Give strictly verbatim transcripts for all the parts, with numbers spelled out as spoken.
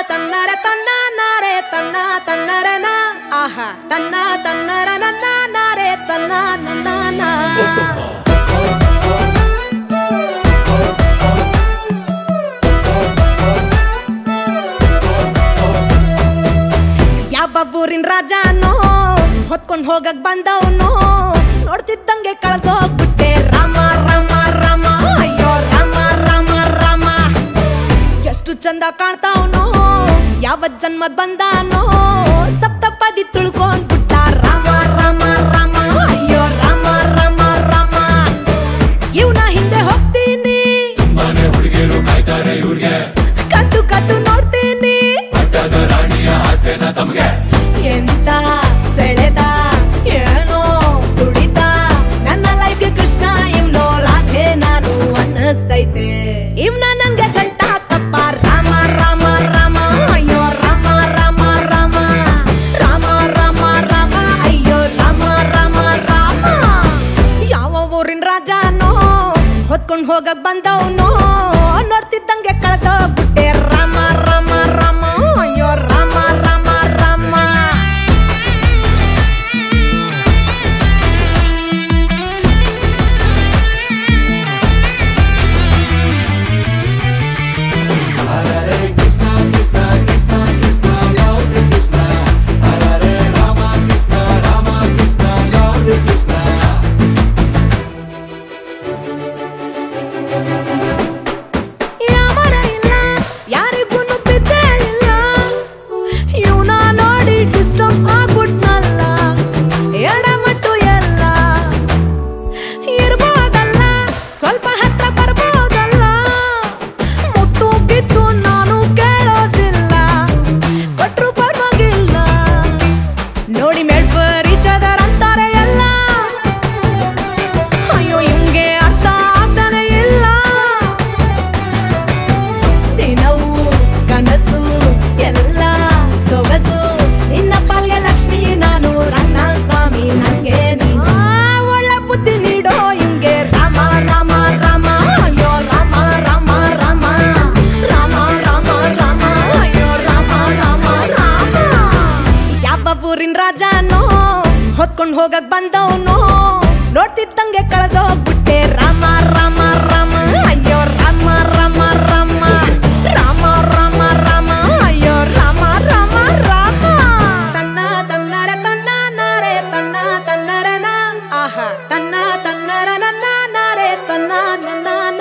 ತನ್ನರ ತನ್ನ ನಾರೆ ತನ್ನ ತನ್ನರನ ಆಹಾ ತನ್ನ ತನ್ನರ ನನ್ನ ನಾರೆ ತನ್ನ ನನ್ನ ಯಾವ ಊರಿನ ರಾಜನೋ ಹೊತ್ಕೊಂಡ್ ಹೋಗಕ್ ಬಂದವನು ನೋಡ್ತಿದ್ದಂಗೆ ಕಳೆದೋಗ್ಬಿಟ್ಟೆ ರಾಮ ರಾಮ ರಾಮ ಅಯ್ಯೋ ರಾಮ ರಾಮ ರಾಮ ಎಷ್ಟು ಚಂದ ಕಾಣ್ತಾವನು ಯಾವ ಜನ್ಮದ್ ಬಂದಾನೋ ಸಪ್ತಪದಿ ತುಳ್ಕೊಂಡ್ಬಿಟ್ಟ ರಾಮ ರಾಮ ರಾಮ ಅಯ್ಯೋ ರಾಮ ರಾಮ ರಾಮ ಇವನ ಹಿಂದೆ ಹೋಗ್ತೀನಿ ಮನೆ ಹುಡುಗಿರು ಕಾಯ್ತಾರೆ ಇವ್ರಿಗೆ ಕದ್ದು ಕದ್ದು ನೋಡ್ತೀನಿ ಪಟ್ಟದ ರಾಣಿಯ ಆಸೆನ ತಮ್ಗೆ ಎಂತ ಸೆಳೆದ ಏನೋ ತುಡಿತ ನನ್ನ ಲೈಫ್ಗೆ ಕೃಷ್ಣ ಇವ್ನೋ ರಾಧೆ ನಾನು ಅನ್ನಿಸ್ತೈತೆ ಇವ್ನ ನಂಗೆ ಗಂಟ ತಪ್ಪ ರಾಮ ರಾಮ ರಾಮ ಅಯ್ಯೋ ರಾಮ ರಾಮ ರಾಮ ರಾಮ ರಾಮ ರಾಮ ಅಯ್ಯೋ ರಾಮ ರಾಮ ರಾಮ ಯಾವ ಊರಿನ ರಾಜನೋ ಹೊತ್ಕೊಂಡ್ ಹೋಗಕ್ ಬಂದವನು ನೋಡ್ತಿದ್ದಂಗೆ ಕಳೆದೋಗ್ಬಿಟ್ಟೆ ರಾಮ ರಾಮ ರಾಮ ಅಯ್ಯೋ ರಾಮ ರಾಮ ರಾಮ ಹರೇ ಕೃಷ್ಣ ಕೃಷ್ಣ ಕೃಷ್ಣ ಕೃಷ್ಣ ಲವ್ ಕೃಷ್ಣ ಹರೇ ರಾಮ ಕೃಷ್ಣ ರಾಮ ಕೃಷ್ಣ ಲವ್ ಕೃಷ್ಣ ಯಾಮರ ಇಲ್ಲ ಯಾರಿಗೂ ಬಿದ್ದೇ ಇಲ್ಲ ಇವನ ನೋಡಿ ಡಿಸ್ಟರ್ಬ್ ಆಗ್ಬಿಟ್ನಲ್ಲ ಎಡಮಟ್ಟು ಎಲ್ಲ ಇರ್ಬೋದಲ್ಲ ಸ್ವಲ್ಪ ಹತ್ರ ಬರ್ಬೋದಲ್ಲ ಮುತ್ತು ಗಿತ್ತು ನಾನು ಕೇಳೋದಿಲ್ಲ ಕೊಟ್ರು ಪರವಾಗಿಲ್ಲ ನೋಡಿ ಮೇಡ್ ಫಾರ್ ಈಚ್ ಅದರ್ ಅಂತಾರೆ ಎಲ್ಲ ಅಯ್ಯೋ ಇವ್ಗೆ ಅರ್ಥ ಆಗ್ತಾನೆ ಇಲ್ಲ ದಿನವೂ ಕನಸು ಎಲ್ಲ ಸೊಗಸು ನಿನ್ನ ಪಾಲ್ಗೆ ಲಕ್ಷ್ಮಿ ನಾನು ರನ್ನ ಸ್ವಾಮಿ ನಂಗೆ ನೀನು ಒಳ್ಳೆ ಬುದ್ಧಿ ನೀಡೋ ಹಿಂಗೆ ರಾಮ ರಾಮ ರಾಮ ಅಯ್ಯೋ ರಾಮ ರಾಮ ರಾಮ ರಾಮ ರಾಮ ರಾಮ ಅಯ್ಯೋ ರಾಮ ರಾಮ ರಾಮ ಯಾವ ಊರಿನ ರಾಜನೋ ಹೊತ್ಕೊಂಡ್ ಹೋಗಕ್ ಬಂದವನು ನೋಡ್ತಿದ್ದಂಗೆ ಕಳೆದೋಗ್ಬಿಟ್ಟೆ ರಾಮ ರಾಮ ರಾಮ ಅಯ್ಯೋ ರಾಮ ರಾಮ ರಾಮ ರಾಮ ರಾಮ ರಾಮ ಅಯ್ಯೋ ರಾಮ ರಾಮ ರಾಮ ತನ್ನ ತನ್ನರ ತನ್ನ ನಾರೆ ತನ್ನ ತನ್ನರನ ಆಹಾ ತನ್ನ ತನ್ನರ ನನ್ನ ನಾರೆ ತನ್ನ ನನ್ನ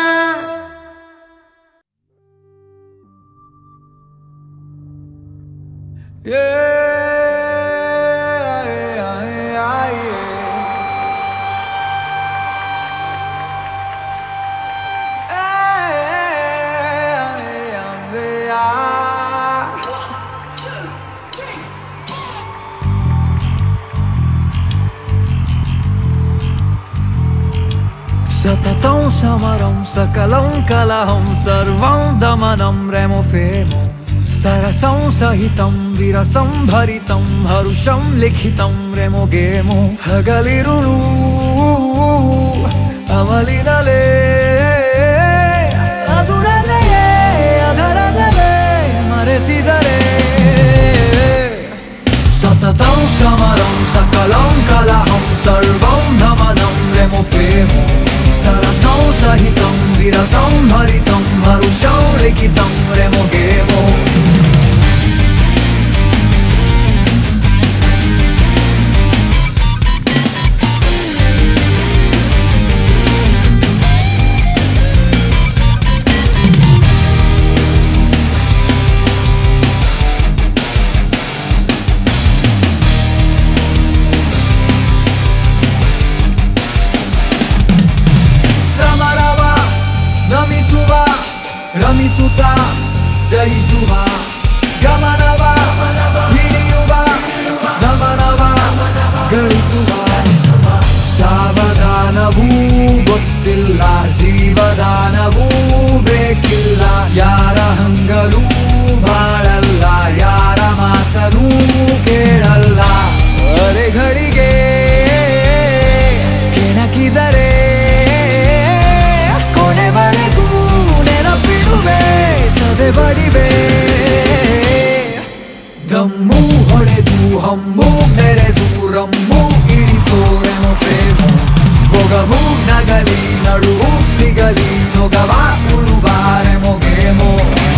सततं समरं सकलं कलहं सर्वं दमनं रेमो फेमो सरसं सहितं विरसं भरितं हरुषं लिखितं रेमो गेमो हगलिरुಳು अमलिनले अदुरदये अधरदले मರೆಸಿದರೆ सततं समरं सकलं कलहं सर्वं दमनं रेमो फेमो सरसं सहितं विरसं भरितं हरुषं लिखितं रेमो गेमो ರಮಿಸುತ್ತ ಜಯಿಸುವ ಗಮನವ ಹಿಡಿಯುವ ಗಮನವ ಗಳಿಸುವ ಸಾವಧಾನವೂ ಗೊತ್ತಿಲ್ಲ ಜೀವದಾನವೂ ಬೇಕಿಲ್ಲ ಯಾರ ಹಂಗಲೂ ಬಾಳಲ್ಲ ಯಾರ ಮಾತನೂ ಕೇಳಲ್ಲ ಅರೆಗಳಿಗೆ ಕೆಣಕಿದರೆ ಕೊನೆವರೆಗೂ ನೆನಪಿಡುವೆ ಸದೆ ಬಡಿವೆ ಮೊಗವ ಉಳುವಾರೆ ಮೊಗೇಮೋ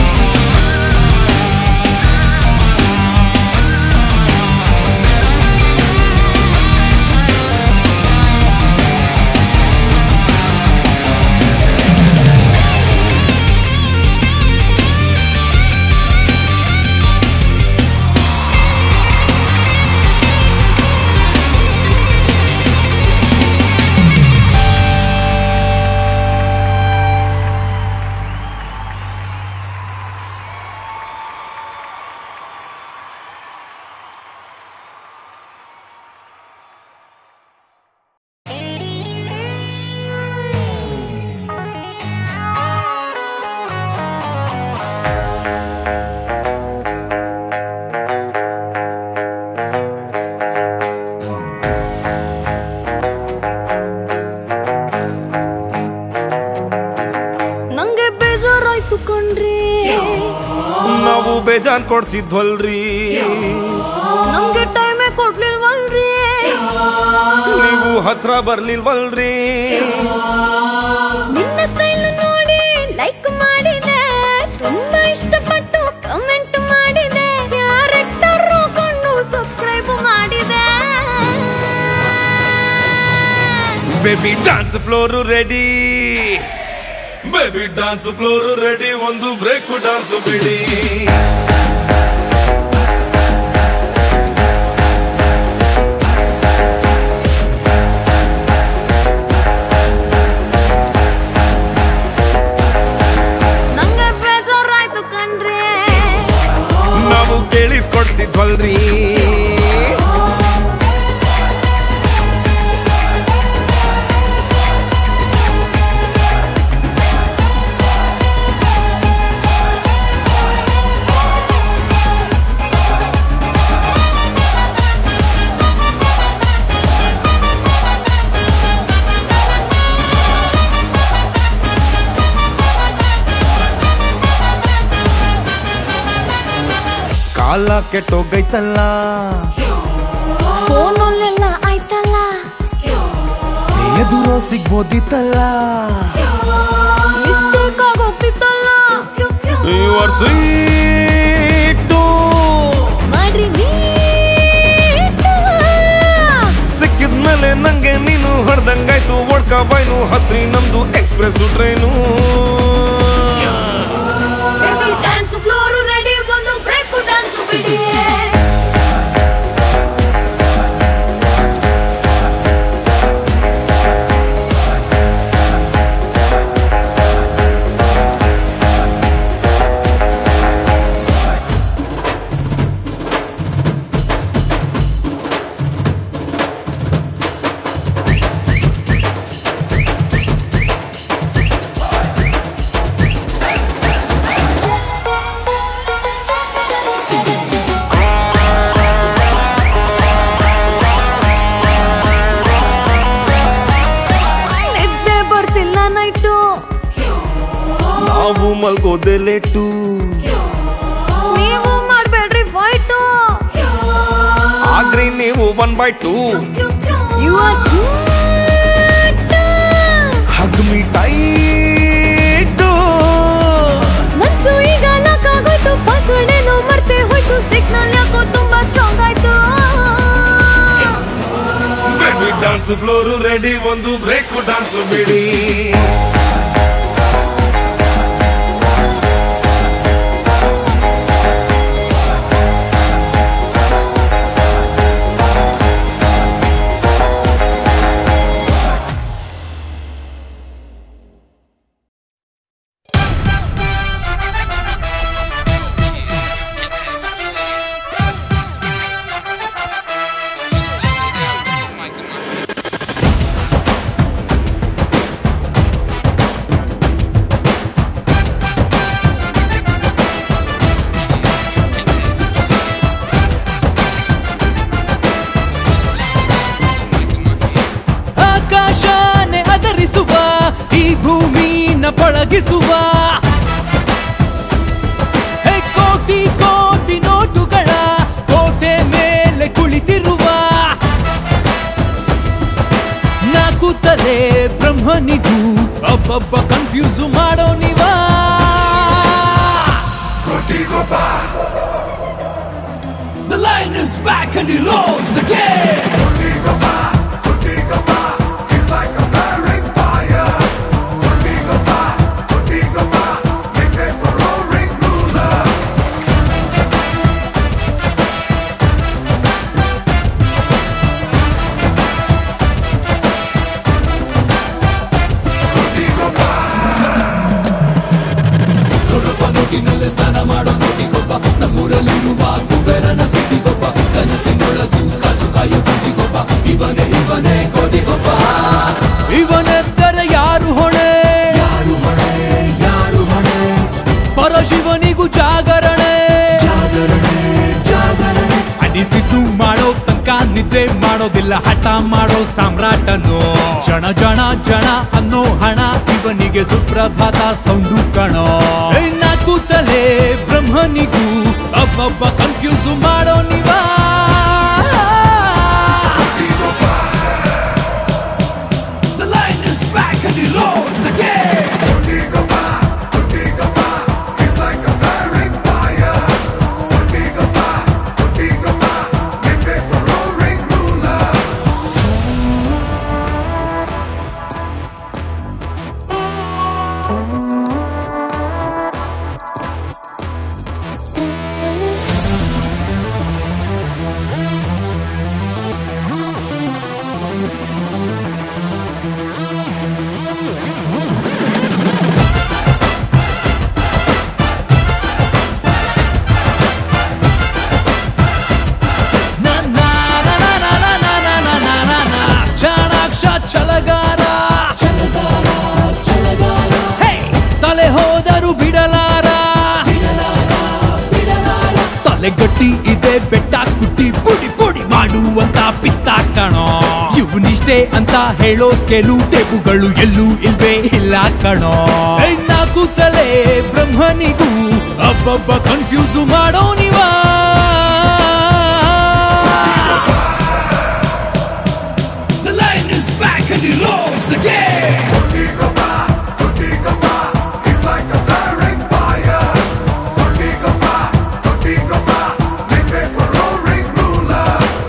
ನಾವು ಬೇಜಾನ್ ಕೊಡ್ಸಿದ್ವಲ್ರಿ ನಮ್ಗೆ ಟೈಮೇ ಕೊಡ್ಲಿಲ್ವಲ್ರಿ ನೀವು ಹತ್ರ ಬರ್ಲಿಲ್ವಲ್ರಿ ನಿನ್ನ ಸ್ಟೈಲ್ ನೋಡಿ ಲೈಕ್ ಮಾಡಿದೆ ತುಂಬಾ ಇಷ್ಟಪಟ್ಟು ಕಮೆಂಟ್ ಮಾಡಿದೆ ಕ್ಯಾರೆಕ್ಟರ್ ಕೊಂಡು ಸಬ್ಸ್ಕ್ರೈಬ್ ಮಾಡಿದೆ baby dance floor ready baby dance floor ready ಒಂದು ಬ್ರೇಕ್ ಡಾನ್ಸ್ ಬಿಡಿ ನಂಗೆ ಬೇಜಾರಾಯ್ತು ಕಣ್ರಿ ನಾವು ಕೇಳಿದ್ ಕೊಡ್ಸಿದ್ವಲ್ರಿ ಕಾಲ ಕೆಟ್ಟೋಗೈತಲ್ಲ ಫೋನಲ್ಲೆಲ್ಲ ಆಯ್ತಲ್ಲ ಎದುರೋ ಸಿಗ್ಬೋದಿತ್ತಲ್ಲ ಮಿಸ್ಟೇಕ್ ಆಗೋಗ್ತಿತ್ತಲ್ಲ ಯು ಆರ್ ಸ್ವೀಟ್ ಮಾಡ್ರಿ ಸಿಕ್ಕಿದ್ಮೇಲೆ ನಂಗೆ ನೀನು ಹೊಡೆದಂಗಾಯ್ತು ಒಡ್ಕ ಬಾಯ್ನು ಹತ್ರಿ ನಮ್ದು express train dance floor ready ಒಂದು ಬ್ರೇಕ್ ಡ್ಯಾನ್ಸ್ ಬಿಡಿ ನಾವು ಮಲ್ಕೋದೆ ಲೇಟು ನೀವು ಮಾಡ್ಬೇಡ್ರಿ ಫೈಟು ಆಗ್ರಿ ನೀವು one by two you are hug me tight ಮನ್ಸು ಈಗ ನಾಕಾಗೋಯ್ತು ಪಾಸ್ವರ್ಡ್ ಏನೋ ಮರ್ತೆ ಹೋಯ್ತು ಸಿಗ್ನಲ್ ಯಾಕೋ ತುಂಬಾ ಸ್ಟ್ರಾಂಗ್ ಆಯ್ತು ಬೇಬಿ ಡಾನ್ಸ್ ಫ್ಲೋರ್ ರೆಡಿ ಒಂದು ಬ್ರೇಕ್ ಡಾನ್ಸ್ ಬಿಡಿ ಪಳಗಿಸುವ ಕೋಟಿ ಕೋಟಿ ನೋಟುಗಳ ಕೋಟೆ ಮೇಲೆ ಕುಳಿತಿರುವ ನಾಕು ತಲೆ ಬ್ರಹ್ಮನಿಗೂ ಅಭ ಅಬ್ಬಬ್ಬ ಕನ್ಫ್ಯೂಸ್ ಮಾಡೋ ನೀವಾ The line is back and he rolls again. He's like a flaring fire. Make way for roaring ruler. ನೋಟಿನಲ್ಲೇ ಸ್ನಾನ ಮಾಡೋ ನೋಟಿಗೊಬ್ಬ ನಮ್ಮೂರಲ್ಲಿರುವ ಕುಬೇರನ ಸಿಟಿಗೊಬ್ಬ ಕನಸಿನೊಳಗೂ ಕಾಸು ಕಾಯೋ ದುಡ್ಡಿಗೊಬ್ಬ ಇವನೇ ಇವನೇ ಕೋಟಿಗೊಬ್ಬ ಇವನೆದ್ದರೆ ಯಾರು ಹೊಣೆ ಯಾರು ಹೊಣೆ ಯಾರು ಹೊಣೆ ಪರಶಿವನಿಗೂ ಜಾಗರಣೆ ಜಾಗರಣೆ ಜಾಗರಣೆ ಅನಿಸಿದ್ದು ಮಾಡೋ ತನಕ ನಿದ್ದೆ ಮಾಡೋದಿಲ್ಲ ಹಠ ಮಾಡೋ ಸಾಮ್ರಾಟನು ಜನ ಜನ ಜನ ಅನ್ನೋ ಹಣ ಇವನಿಗೆ ಸುಪ್ರಭಾತ ಸೌಂಡು ಕಣೋ ಕೂತಲೇ ಬ್ರಹ್ಮನಿಗೂ ಅಬ್ಬಬ್ಬ ಕನ್ಫ್ಯೂಸ್ ಮಾಡೋ ನೀವಾ The line is back and he rolls again. He's like a flaring fire. Make way for roaring ruler. ಛಲಗಾರ ತಲೆ ಹೋದರು ಬಿಡಲಾರ ತಲೆ ಗಟ್ಟಿ ಇದೆ ಬೆಟ್ಟ ಕುಟ್ಟಿ ಪುಡಿ ಪುಡಿ ಮಾಡುವಂತ ಪಿಸ್ತಾ ಕಣೋ ಇವನಿಷ್ಟೇ ಅಂತ ಹೇಳೋ ಸ್ಕೇಲು ಟೇಬುಗಳು ಎಲ್ಲೂ ಇಲ್ವೇ ಇಲ್ಲ ಕಣೋ ನಾಲ್ಕು ತಲೆ ಬ್ರಹ್ಮನಿಗೂ ಅಬ್ಬಬ್ಬ ಕನ್ಫ್ಯೂಸ್ ಮಾಡೋ ನೀವಾ And he rolls again. He's like a flaring fire. Make way for roaring ruler.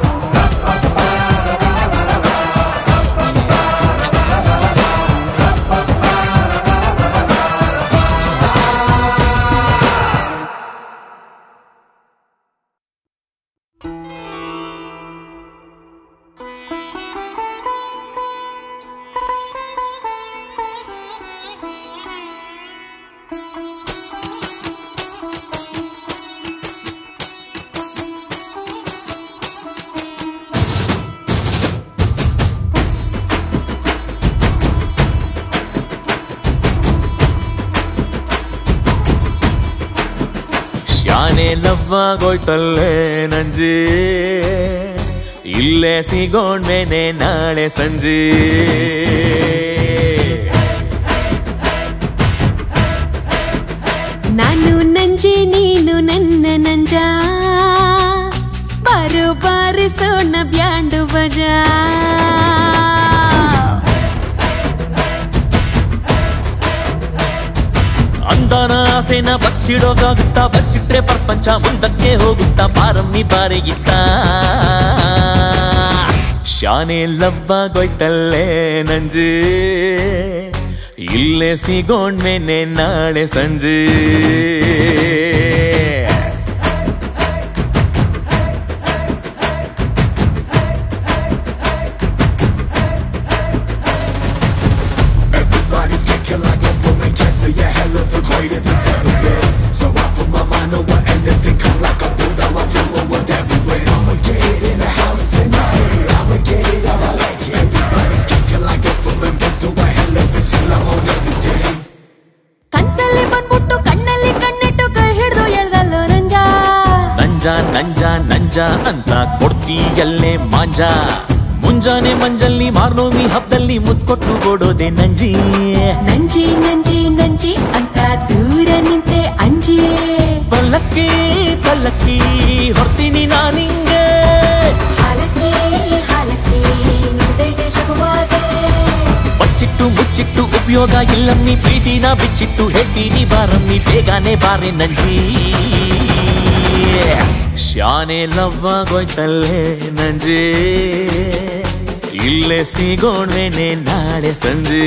ಶಾನೆ ಲವ್ವಾಗೋಯ್ತಲ್ಲೇ ನಂಜಿ ಇಲ್ಲೇ ಸಿಗೋಣ್ಮೇನೆ ನಾಳೆ ಸಂಜೆ ನಾನು ನಂಜಿ ನೀನು ನನ್ನ ನಂಜ ಬಾರು ಬಾರಿಸೋಣ ಬ್ಯಾಂಡು ಬಜಾ ಅಂದಾನ ಆಸೆನ ಬಚ್ಚಿಡೋಕಾಗುತ್ತಾ ಬಚ್ಚಿಟ್ರೆ ಪ್ರಪಂಚ ಮುಂದಕ್ಕೆ ಹೋಗುತ್ತಾ ಪಾರಮ್ಮಿ ಬಾರಿಗಿತ್ತ ಶಾನೆ ಲವ್ವಾಗೋಯ್ತಲ್ಲೇ ನಂಜಿ ಇಲ್ಲೇ ಸಿಗೋಣ್ಮೇನೆ ನಾಳೆ ಸಂಜೆ Everybody's kicking like a woman, can't see a hell of a greater than ever been. So I put my mind over anything, come like a bulldog, I'm flowing with everywhere. I'ma get it in the house tonight, I'ma get it how I like it. Everybody's kicking like a woman, been through a hell of a shit, I'm on everything. ಕಂಚಲ್ಲಿ ಬಂದ್ಬಿಟ್ಟು ಕಣ್ಣಲ್ಲಿ ಕಣ್ಣಿಟ್ಟು ಕೈ ಹಿಡಿದು ಎಳ್ದಲ್ಲೋ ನಂಜ ನಂಜ ನಂಜ ನಂಜ ಅಂತ ಕೊಡ್ತೀಯಲ್ಲೇ ಮಾಂಜ ಮುಂಜಾನೆ ಮಂಜಲ್ಲಿ ಮಾರ್ನೋಮಿ ಹಬ್ಬದಲ್ಲಿ ಮುತ್ಕೊಟ್ಟು ಕೊಡೋದೆ ನಂಜಿ ನಂಜಿ ನಂಜಿ ನಂಜಿ ಅಂತ ದೂರ ನಿಂತೆ ಅಂಜಿ ಪಲ್ಲಕ್ಕಿ ಪಲ್ಲಕ್ಕಿ ಹೊರ್ತೀನಿ ನಾನಿಂಗೆ ಹಾಲಕ್ಕಿ ಹಾಲಕ್ಕಿ ನಿಂದೈತೆ ಶಗುವಾಗೆ ಬಚ್ಚಿಟ್ಟು ಮುಚ್ಚಿಟ್ಟು ಉಪಯೋಗ ಇಲ್ಲಮ್ಮಿ ಪ್ರೀತಿನ ಬಿಚ್ಚಿಟ್ಟು ಹೇಳ್ತೀನಿ ಬಾರಮ್ಮಿ ಬೇಗನೆ ಬಾರೆ ನಂಜಿ ಶಾನೆ ಲವ್ವಾಗೋಯ್ತಲ್ಲೇ ನಂಜಿ ಇಲ್ಲೇ ಸಿಗೋಣ್ವೇನೆ ನಾಳೆ ಸಂಜೆ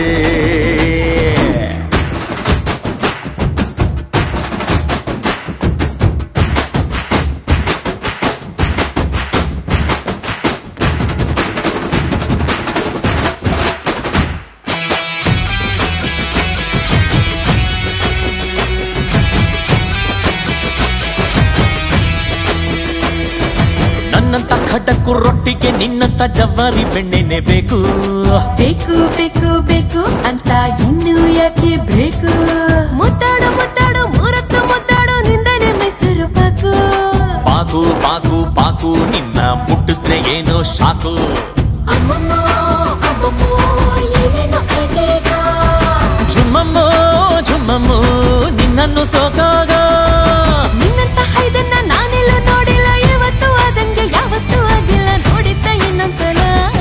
ನನ್ನಂತ ಖಡಕ್ಕು ರೊಟ್ಟಿಗೆ ನಿನ್ನಂತ ಜವಾರಿ ಬೆಣ್ಣೆನೆ ಬೇಕು ಬೇಕು ಬೇಕು ಬೇಕು ಅಂತ ಇನ್ನು ಯಾಕೆ ಬೇಕು ಮುದ್ದಾಡು ಮುದ್ದಾಡು ಮೂರತ್ತು ಮುದ್ದಾಡು ನಿಂದನೆ ಮೆಸರು ಪಾಕು ಪಾಕು ಪಾಕು ಪಾಕು ನಿನ್ನ ಮುಟ್ಟಿದ್ರೆ ಏನೋ ಶಾಕು ಅಮ್ಮಮ್ಮ ಅಮ್ಮಮ್ಮೋ ಏನೇನೋ ಏನೇಗ ಝುಮ್ಮಮ್ಮೋ ಝುಮ್ಮಮ್ಮೋ ನಿನ್ನನ್ನು ಸೋಕಾಗ ನಿನ್ನಂತ ಹೈದನ್ನ ನಾನೆಲ್ಲ ನೋಡಿಲ್ಲ ಯಾವತ್ತೂ ಆದಂಗೆ ಯಾವತ್ತೂ ಆಗಿಲ್ಲ ನೋಡಿದ್ದ ಇನ್ನೊಂದ್ಸಲ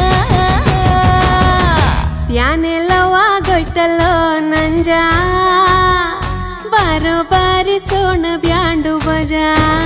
ಸ್ಯಾನೆಲ್ಲವಾಗೋಯ್ತಲ್ಲೋ ನಂಜ ಬಾರೋ ಬಾರಿಸೋಣ ಬ್ಯಾಂಡು ಬಜಾ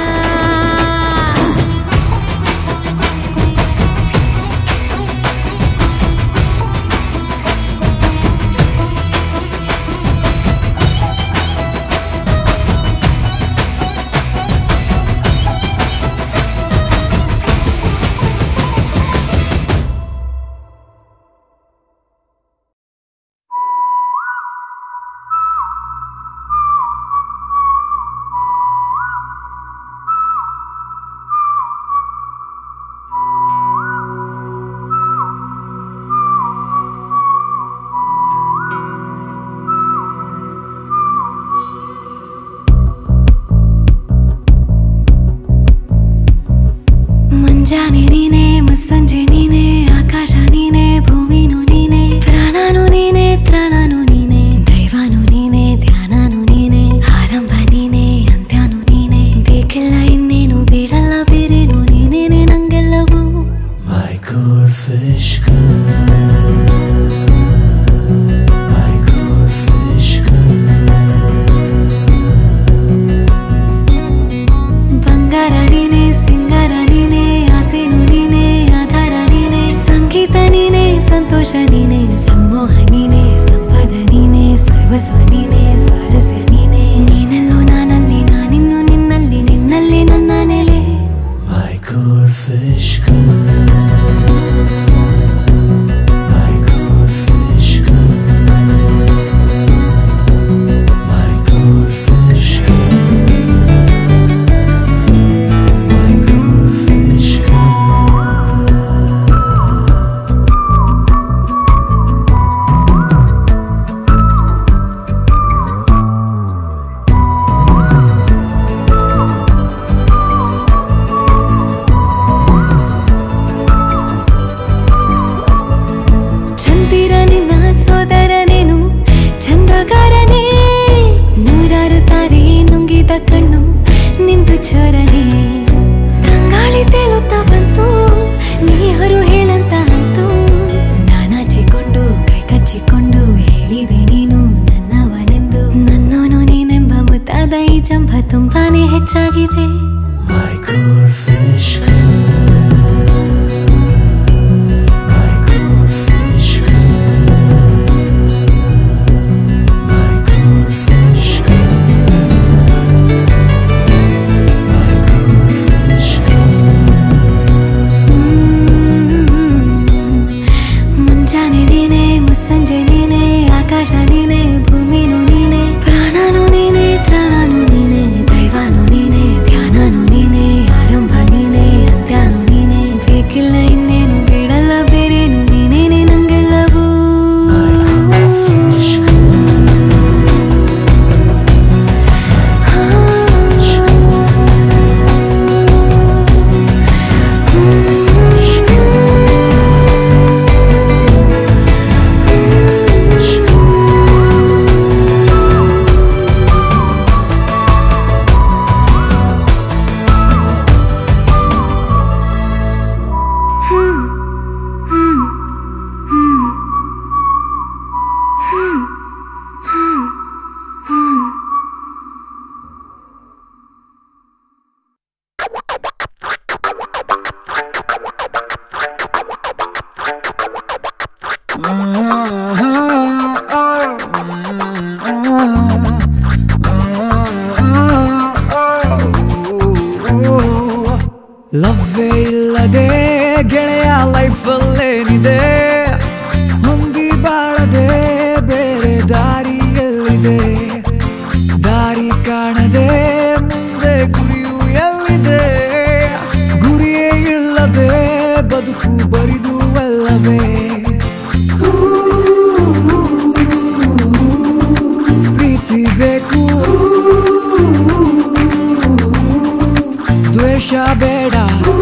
ಮುಂಜಾನೆ ನೀನೆ ಮುಸ್ಸಂಜೆ ನೀನೆ ಆಕಾಶ ನೀನೆ ಭೂಮಿನೂ ನೀನೆ ಪ್ರಾಣನೂ ನೀನೆ ತ್ರಾಣನೂ ನೀನೆ ದೈವನೂ ನೀನೆ ಧ್ಯಾನನೂ ನೀನೆ ಆರಂಭ ನೀನೆ ಅಂತ್ಯನೂ ನೀನೆ ಬೇಕಿಲ್ಲ ಇನ್ನೇನು ಬೇಡಲ್ಲ ಬೇರೇನು ನೀನೇನೆ ನಂಗೆಲ್ಲವೂ My goldfish girl, my goldfish girl. ಬಂಗಾರ ನೀನೆ ಸಿಂಗಾರ ನೀನೆ ಆಸೆನು ನೀನೆ ಆಧಾರ ನೀನೆ ಸಂಗೀತ ನೀನೆ ಸಂತೋಷ ನೀನೆ ಸಮ್ಮೋಹ ನೀನೆ ಸಂಪದ ನೀನೆ ಸರ್ವಸ್ವ ನೀನೆ ಸ್ವಾರಸ್ಯ ನೀನೆ ನೀನೆಲ್ಲೋ ನಾನಲ್ಲಿ ನಾನಿನ್ನು ನಿನ್ನಲ್ಲಿ ನಿನ್ನಲ್ಲಿ ನನ್ನ ನೆಲೆ My goldfish girl, my goldfish girl, my goldfish girl, my goldfish girl. ಚಂದಿರ ನಿನ್ನ ಸೋದರನೇನು ಚಂದ್ರಗಾರನೇ ನೂರಾರು ತಾರೆ ನುಂಗಿದ ಕಣ್ಣು ನಿಂದು ಚೋರನೆ ತಂಗಾಳಿ ತೇಲುತ್ತಾ ಬಂತು ನೀರು ಹೇಳಂತ ಅಂತು ನಾನಾಚಿಕೊಂಡು ಕೈ ಕಚ್ಚಿಕೊಂಡು ಹೇಳಿದೆ ನೀನು ನನ್ನವನೆಂದು ನನ್ನೋನು ನೀನೆಂಬ ಮುತ್ತಾದ ಈ ಜಂಭ ತುಂಬಾನೇ ಹೆಚ್ಚಾಗಿದೆ My goldfish girl, my goldfish girl, my goldfish girl, my goldfish girl. ಮುಂಜಾನೆ ನೀನೆ ಮುಸ್ಸಂಜೆ ನೀನೆ ಆಕಾಶ ನೀನೆ ಭೂಮಿನೂ ನೀನೆ ಪ್ರಾಣನೂ ನೀನೆ ತ್ರಾಣನೂ ನೀನೆ ದೈವನೂ ನೀನೆ ಧ್ಯಾನನೂ ನೀನೆ ಆರಂಭ ಲವ್ವೇ ಇಲ್ಲದೆ ಗೆಳೆಯ ಲೈಫಲ್ಲೇನಿದೆ ಹೊಂದಿ ಬಾಳದೆ ಬೇರೆ ದಾರಿಯಲ್ಲಿದೆ ದಾರಿ ಕಾಣದೆ ಮುಂದೆ ಗುರಿಯು ಎಲ್ಲಿದೆ ಗುರಿಯೇ ಇಲ್ಲದೆ ಬದುಕು ಬರಿದು ಅಲ್ಲವೇ ಪ್ರೀತಿ ಬೇಕು ದ್ವೇಷ ಬೇಡ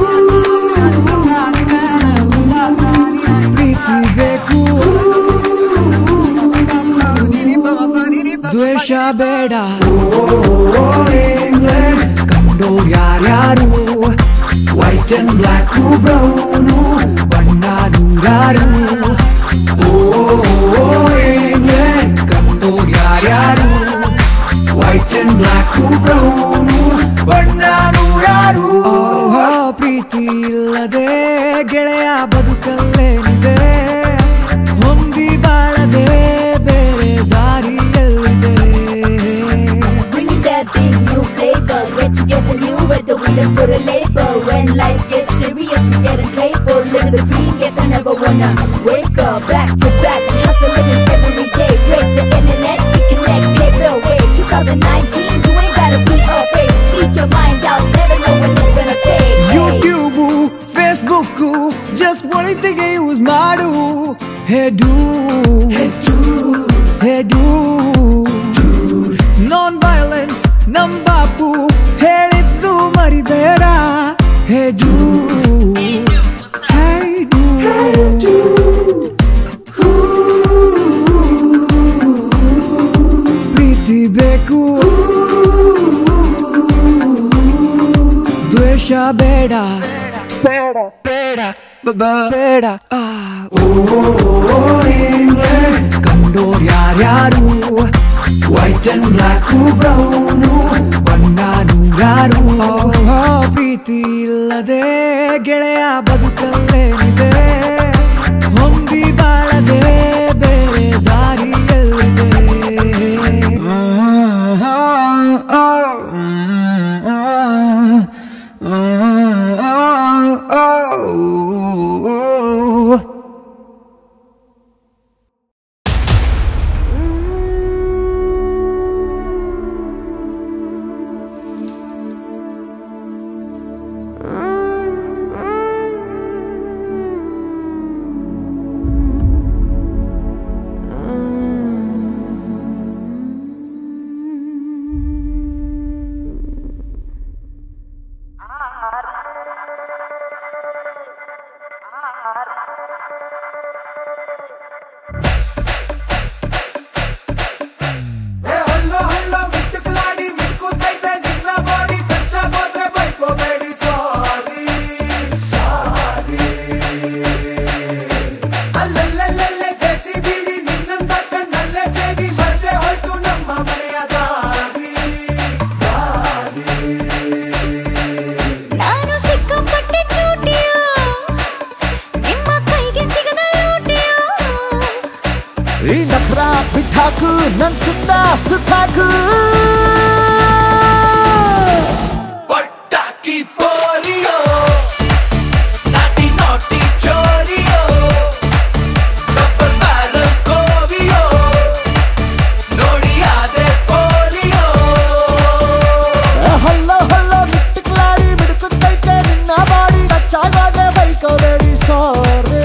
ಪ್ರೀತಿ ಬೇಕು ದ್ವೇಷ ಬೇಡ ಕಂಡೋರ್ ಯಾರ್ಯಾರು ವೈಟ್ ಅಂಡ್ ಬ್ಲ್ಯಾಕ್ ಬ್ರೌನು ಬಣ್ಣ ನೂರಾರು ಕಂಡೋರ್ ಯಾರ್ಯಾರು ವೈಟ್ ಅಂಡ್ ಬ್ಲ್ಯಾಕ್ ಬ್ರೌನು ಬಣ್ಣ ನೂರಾರು ಪ್ರೀತಿ ಇಲ್ಲದೆ ಗೆಳೆಯ ಬದುಕಲ್ಲೇನಿದೆ ಹೊಂದಿ ಬಾಳದೆ ಬೇರೆ ದಾರಿಯಲ್ಲಿದೆ Bringing that big new flavor, get together new weather, we don't put a label. When life gets serious, we getting playful. Living the dream, guess I never wanna wake up. Back to back, hustling every day. Break the internet, we connect, pave the way. twenty nineteen, you ain't gotta be afraid. Speak your mind out, never know when it's gonna fade. YouTube, Facebook, just ಒಳಿತಿಗೆ use ಮಾಡು hey do hey do non violence ನಮ್ ಬಾಪು ಹೇಳಿದ್ದು ಮರಿಬೇಡ ಹೇ do hey do ಪ್ರೀತಿ ಬೇಕು ದ್ವೇಷ ಬೇಡ ಬೇಡ ಬೇಡ ಬೇಡ ಕಂಡೋರ್ ಯಾರ್ಯಾರು ವೈಟ್ ಅಂಡ್ ಬ್ಲ್ಯಾಕ್ ಬ್ರೌನು ಬಣ್ಣ ನೂರಾರು ಪ್ರೀತಿ ಇಲ್ಲದೆ ಗೆಳೆಯ ಬದುಕಲ್ಲೇನಿದೆ ಹೊಂದಿ ಬಾಳದೆ ಬೇರೆ ದಾರಿಯಲ್ಲಿದೆ ನನ್ ಸುತ್ತ ಸುತ್ತಾಕು ಪಟಾಕಿ ಪೋಲಿಯೋ ನಾಟಿ ನಾಟಿ ಚೋರಿಯೋ ಡಬಲ್ ಬ್ಯಾರಲ್ ಕೋವಿಯೋ ನೋಡಿ ಆದೆ ಪೋಲಿಯೋ ಹಲ್ಲ ಹಲ್ಲ ಮಿಟ್ಟಕ್ಲಾಡಿ ಬಿಡುತ್ತೈತೆ ನಿನ್ನ ಬಾಡಿ ಟಚ್ಚಾಗಾದ್ರೆ ಬೈಕೋಬೇಡಿ ಸಾರಿ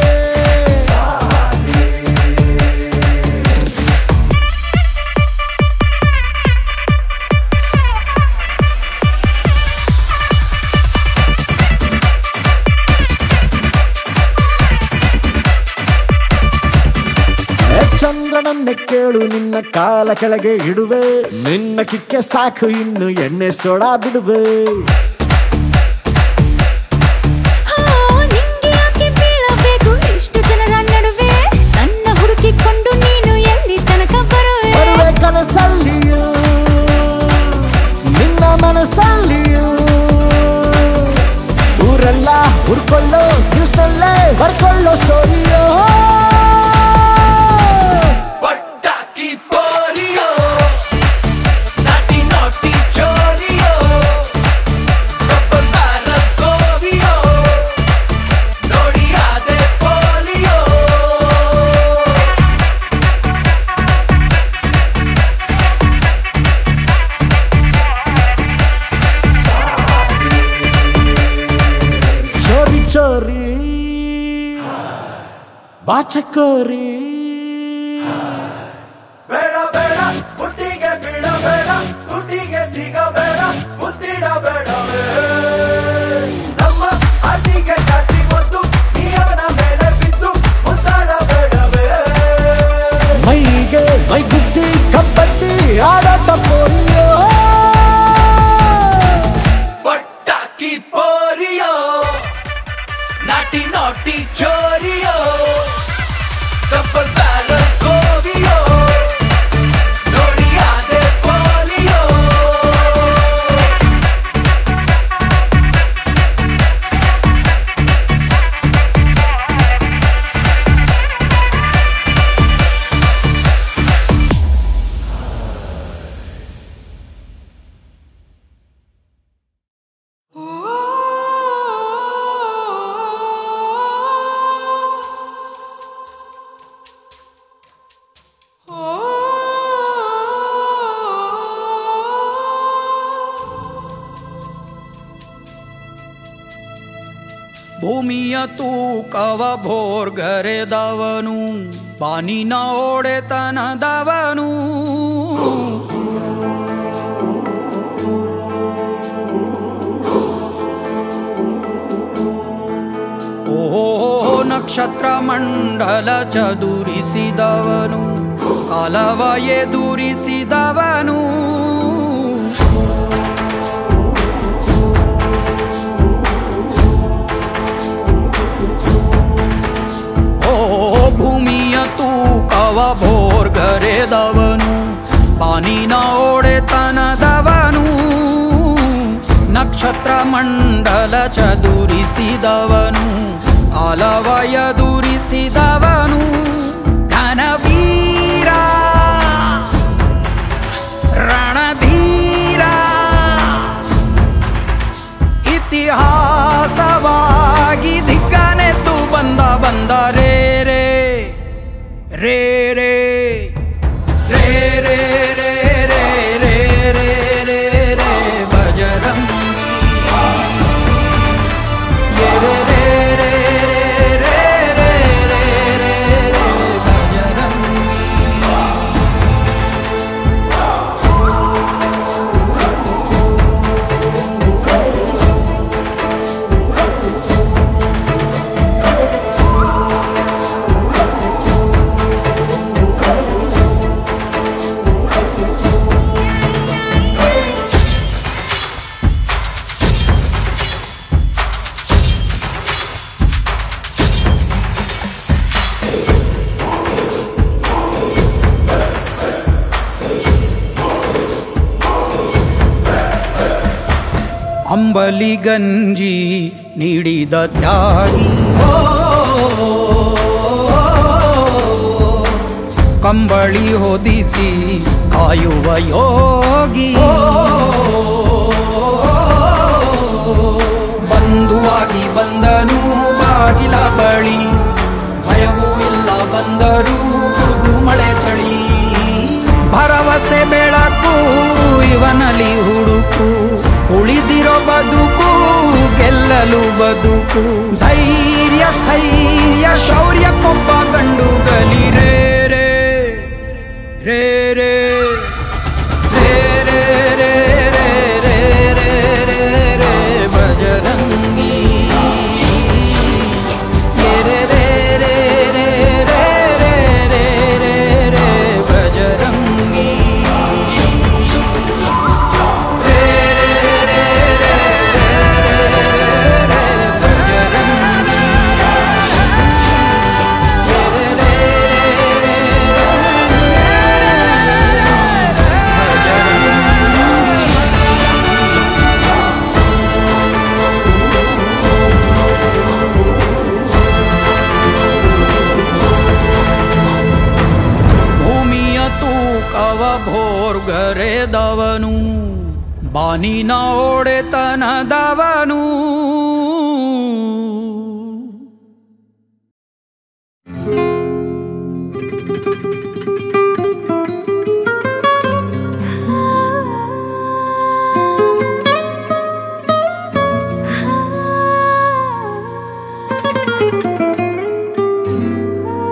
ಚಂದ್ರನನ್ನೇ ಕೇಳು ನಿನ್ನ ಕಾಲ ಕೆಳಗೆ ಇಡುವೆ ನಿನ್ನ ಕಿಕ್ಕೆ ಸಾಕು ಇನ್ನು ಎಣ್ಣೆ ಸೋಡಾ ಬಿಡುವೆ ಇಷ್ಟು ಜನರ ನಡುವೆ ನನ್ನ ಹುಡುಕಿಕೊಂಡು ನೀನು ಎಲ್ಲಿ ತನಕ ಬರುವೆ ಬರುವೆ ಕನಸಲ್ಲಿಯೂ ನಿನ್ನ ಮನಸ್ಸಲ್ಲಿಯೂ ಊರೆಲ್ಲ ಹುಡ್ಕೊಳ್ಳೋ ನ್ಯೂಸ್ನಲ್ಲೇ ಬರ್ಕೊಳ್ಳೋ ಸ್ಟೋರಿಯೋ ಬಾಚಕೋರಿ ಬೇಡ ಬೇಡ ಮುಟ್ಟಿಗೆ ಬೀಳಬೇಡ ತುಟಿಗೆ ಸಿಗಬೇಡ ಮುತ್ತಿಡಬೇಡವೇ ನಮ್ಮ ಅತಿಗೆ ಕಾಸಿ ಗೊತ್ತು ನೀವನ ಮೇಲೆ ಬಿದ್ದು ಮುತ್ತಾಡಬೇಡವೇ ಮೈಗೆ ಮೈ ಗುದ್ದಿ ಕಬ್ಬಡ್ಡಿ ಆಡತ ಪೋರಿಯೋ ಪಟಾಕಿ ಪೋರಿಯೋ ನಾಟಿ ನಾಟಿ ಚೋರಿಯೋ ಡಬಲ್ ಬ್ಯಾರಲ್ ಗೋವಿಯೋ ನೋಡಿಯಾದೆ ಪೋಲಿಯೋ ಭೂಮಿಯ ತೂಕವ ಭೋರ್ಗರೆದವನು ಬಾನಿನ ಒಡೆತನದವನು ಓಹೋ ನಕ್ಷತ್ರ ಮಂಡಲ ಚದುರಿಸಿದವನು ಕಾಲವ ಎದುರಿಸಿದವನು ಭೂಮಿಯ ತೂಕವ ಭೋರ್ಗರೆದವನು ಬಾನಿನ ಒಡೆತನದವನು ನಕ್ಷತ್ರ ಮಂಡಲ ಚದುರಿಸಿದವನು ಕಾಲವ ಎದುರಿಸಿದವನು ಘನವೀರ ರಣಧೀರ ಇತಿಹಾಸವಾಗಿ ದಿಕ್ಕನೆತ್ತು ಬಂದ ಬಂದ ರೇ ರೇ ರೇ ರೇ ರೇ ರೇ ರೇ ರೇ ರೇ ರೇ ರೇ ರೇ ಬಜರಂಗಿ ಯೇ ರೇ ರೇ ರೇ ರೇ ರೇ ರೇ ರೇ ರೇ ಬಜರಂಗಿ ಅಂಬಲಿ ಗಂಜಿ ನೀಡಿದ ತ್ಯಾಗಿ ಕಂಬಳಿ ಹೊದಿಸಿ ಕಾಯುವ ಯೋಗಿ ಬಂಧುವಾಗಿ ಬಂದನು ಬಾಗಿಲ ಬಳಿ ಭಯವೂ ಇಲ್ಲ ಬಂದರು ಗುಡುಗು ಮಳೆ ಚಳಿ ಭರವಸೆ ಬೆಳಕು ಇವನಲ್ಲಿ ಹುಡುಕು ಉಳಿದಿರೋ ಬದುಕು ಗೆಲ್ಲಲು ಬದುಕು ಧೈರ್ಯ ಸ್ಥೈರ್ಯ ಶೌರ್ಯ ಕೊಬ್ಬ ಗಂಡುಗಲಿ ರೇ ರೇ ರೇ ರೇ ರೇ ರೇ ರೇ ರೇ ರೇ ರೇ ರೇ ರೇ ಬಜರಂಗಿ ರೇ ರೇ ರೇ ರೇ ರೇ ರೇ ರೇ ರೇ ರೇ ಬಜರಂಗಿ ಭೋರ್ಗರೆದವನು ಬಾನಿನ ಒಡೆತನದವನು ಆ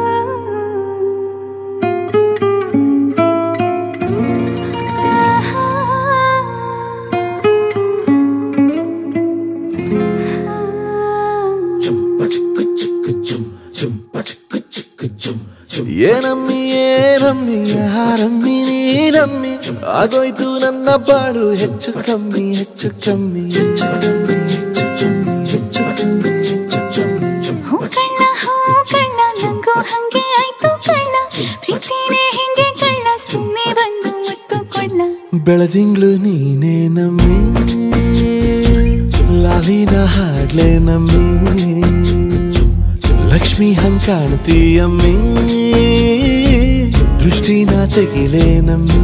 ನೀನಮ್ಮಿ ಆಗೋಯ್ತು ನನ್ನ ಬಾಳು ಹೆಚ್ಚು ಕಮ್ಮಿ ಹೆಚ್ಚು ಕಮ್ಮಿ ಹೆಚ್ಚು ಕಮ್ಮಿ ಹೆಚ್ಚು ಕಮ್ಮಿ ಹೆಚ್ಚು ಕಮ್ಮಿ ಹೆಚ್ಚು ಕಮ್ಮಿ ಹೂ ಕಳ್ಳ ಹೂ ಕಳ್ಳ ನಂಗೂ ಹಂಗೆ ಆಯ್ತು ಕಳ್ಳ ಪ್ರೀತಿನೇ ಹಿಂಗೆ ಕಳ್ಳ ಸುಮ್ಮನೆ ಬಂದು ಮುತ್ತು ಕೊಳ್ಳ ಬೆಳದಿಂಗ್ಳು ನೀನೇ ನಮ್ಮಿ ಲಾಲಿನ ಹಾಡ್ಲೆ ನಮ್ಮಿ ಲಕ್ಷ್ಮಿ ಹಂಗ್ ಕಾಣ್ತೀಯಮ್ಮಿ ದೃಷ್ಟಿನ ತೆಗಿಲೆ ನಮ್ಮಿ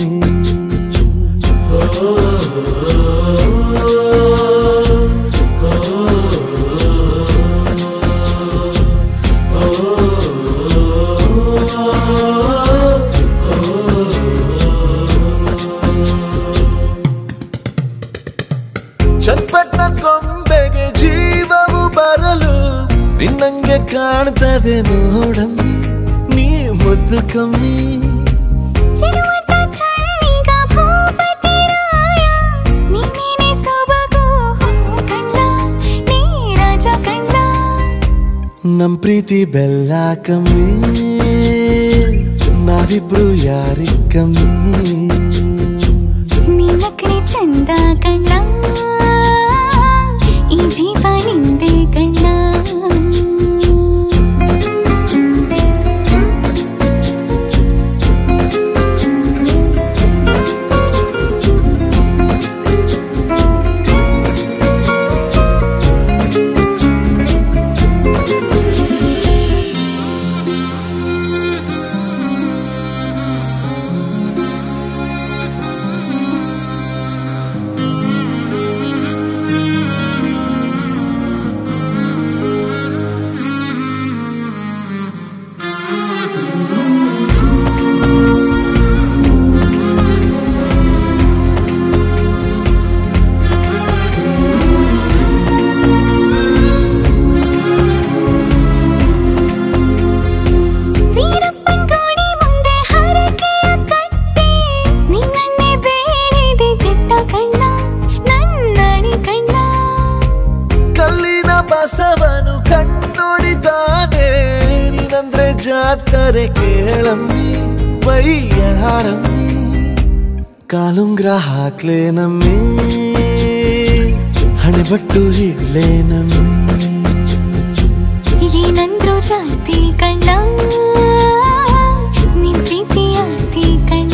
ಚಟ್ಪಟ್ಟ ಕೊಂಬೆಗೆ ಜೀವವು ಬರಲು ನಿನ್ನಂಗೆ ಕಾಣ್ತದೆ ನೋಡಮ್ಮಿ ನೀ ಮುದ್ದು ಕಮ್ಮಿ ನಮ್ ಪ್ರೀತಿ ಬೆಲ್ಲ ಕಮ್ಮಿ ನಾವಿಬ್ರು ಯಾರಿ ಕಮ್ಮಿ ನೀನಕ್ರೆ ಚಂದ ಕಣ್ಣ ಈ ಜೀವ ನಿಂದೆ ಕಣ್ಣ ಬಸವನು ಕಣ್ಣೊಡಿತಾನೆ ನೀನಂದ್ರೆ ಜಾತ್ರೆ ಕೇಳಮ್ಮಿ ವೈಯಾರಮ್ಮಿ ಕಾಲುಂಗ್ರ ಹಾಕ್ಲೆ ನಮ್ಮಿ ಹಣೆಬಟ್ಟು ಹಿಡ್ಲೆ ನಮ್ಮಿ ಏನಂದ್ರು ಜಾಸ್ತಿ ಕಣ್ಣ ನಿನ್ ಪ್ರೀತಿ ಆಸ್ತಿ ಕಣ್ಣ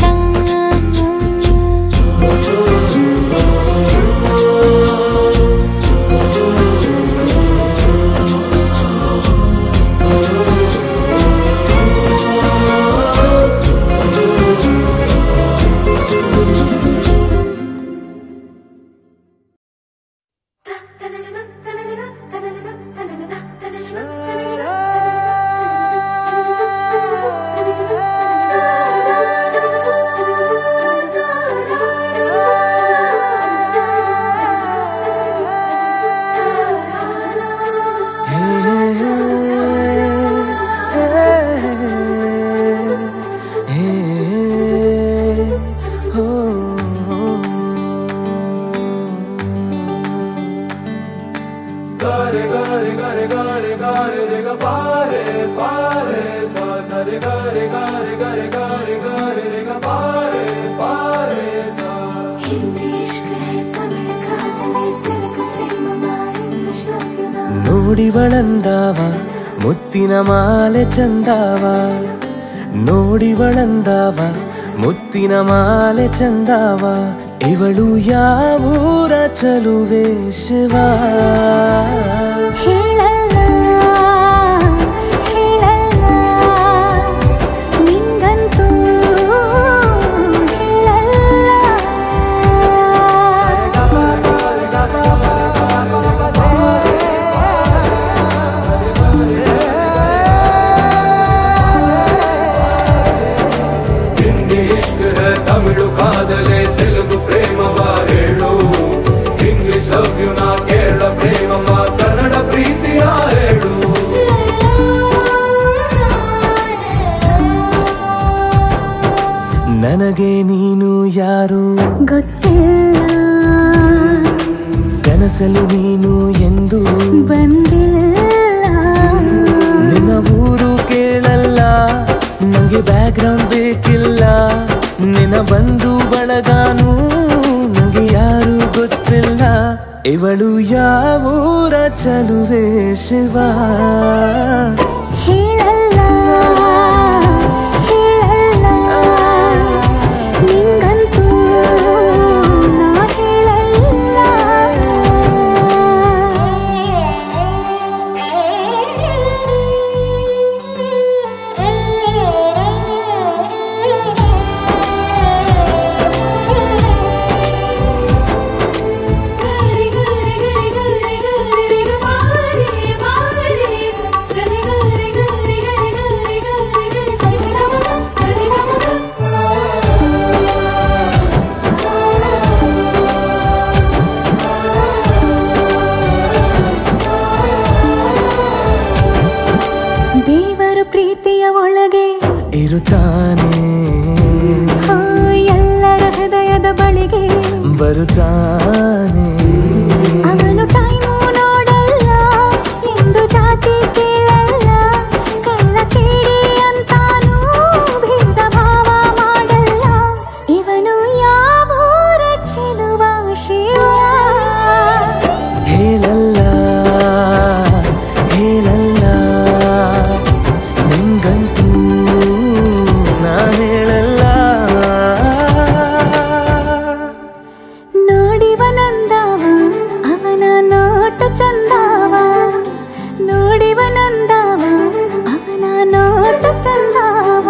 ನೋಡಿವಳಂದಾವ ಮುತ್ತಿನ ಮಾಲೆ ಚಂದಾವ ನೋಡಿವಳಂದಾವ ಮುತ್ತಿನ ಮಾಲೆ ಚಂದಾವ ಇವಳು ಯಾವೂರ ಚಲುವೆ ಶಿವ ಹೇಳಲ್ಲ ಹೇಳಲ್ಲ ನಿಂಗಂತೂ ತಮಿಳು ಕಾದಲೆ ತೆಲುಗು ಪ್ರೇಮವ ಹೇಳು ಇಂಗ್ಲಿಷ್ ಲವ್ ಯು ನಾ ಕೇರಳ ಪ್ರೇಮವ ಕನ್ನಡ ಪ್ರೀತಿಯ ಹೇಳು ನನಗೆ ನೀನು ಯಾರು ಗೊತ್ತಿಲ್ಲ ಕನಸಲು ನೀನು ಎಂದು ಬಂದಿಲ್ಲ ನಿನ್ನ ಊರು ಕೇಳಲ್ಲ ನಂಗೆ ಬ್ಯಾಕ್ ಗ್ರೌಂಡ್ ಬೇಕಿಲ್ಲ ನನ್ನ ಬಂಧು ಬಳಗಾನು ನಂಗೆ ಯಾರು ಗೊತ್ತಿಲ್ಲ ಇವಳು ಯಾವೂರ ಚಲುವೆ ಶಿವ ಹೇಳಲ್ಲ ಹೇಳಲ್ಲ ನಿಂಗಂತೂ ನಾ ಹೇಳಲ್ಲ ದೇವರು ಪ್ರೀತಿಯ ಒಳಗೆ ಇರುತ್ತಾನೆ ಎಲ್ಲರ ಹೃದಯದ ಬಳಿಗೆ ಬರುತ್ತಾನೆ ಅವನು ಟೈಮು ನೋಡಲ್ಲ ಎಂದು ಜಾತಿ ಕೇಳಲ್ಲ ಕಳ್ಳ ಕೇಳಿ ಅಂತಾನೂ ಭೇದ ಭಾವ ಮಾಡಲ್ಲ ಇವನು ಯಾವೂರ ಚೆಲುವ ಶಿವ ಹೇಳಲ್ಲ ಹೇಳಲ್ಲ ನಿಂಗಂತೂ ನಾ ಹೇಳಲ್ಲ ನೋಡಿವನಂದವ ಅವನ ನೋಟ ಚಂದವ ನೋಡಿವನಂದವ ಅವನ ನೋಟ ಚಂದವ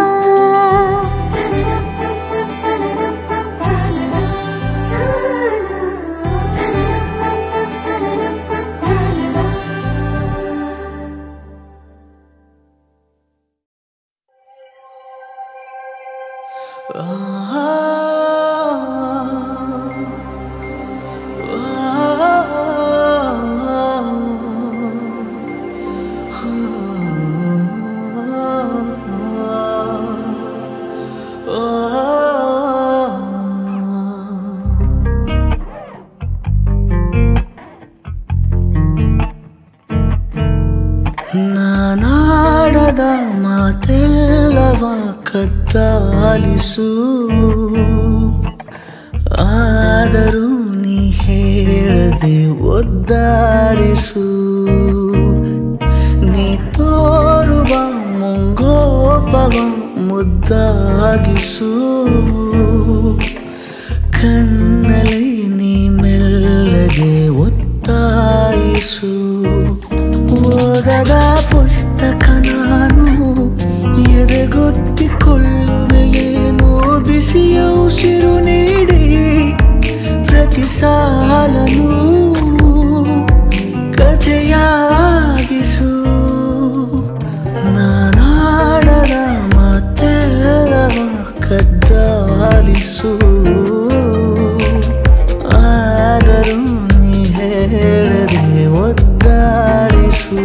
ನಾನಾಡದ ಮಾತೆಲ್ಲವ ಕದ್ದಾಲಿಸು ಆದರೂ ನೀ ಹೇಳದೆ ಒದ್ದಾಡಿಸು ನೀ ತೋರುವ ಮುಂಗೋಪವ ಮುದ್ದಾಗಿಸು ಕಣ್ಣಲ್ಲಿ ನೀ ಮೆಲ್ಲಗೆ ಒತ್ತಾಯಿಸು ಓದದ ಪುಸ್ತಕ ನಾನು ಎದೆಗೊತ್ತಿಕೊಳ್ಳುವೆ ಏನೋ ಬಿಸಿಯ ಉಸಿರು ನೀಡಿ ಪ್ರತಿ ಸಾಲನು ಕಥೆಯಾಗಿಸು ನಾನಾಡದ ಮಾತೆಲ್ಲವ ಕದ್ದಾಲಿಸು ಆದರೂ ನೀ ಹೇಳದೆ ಒದ್ದಾಡಿಸು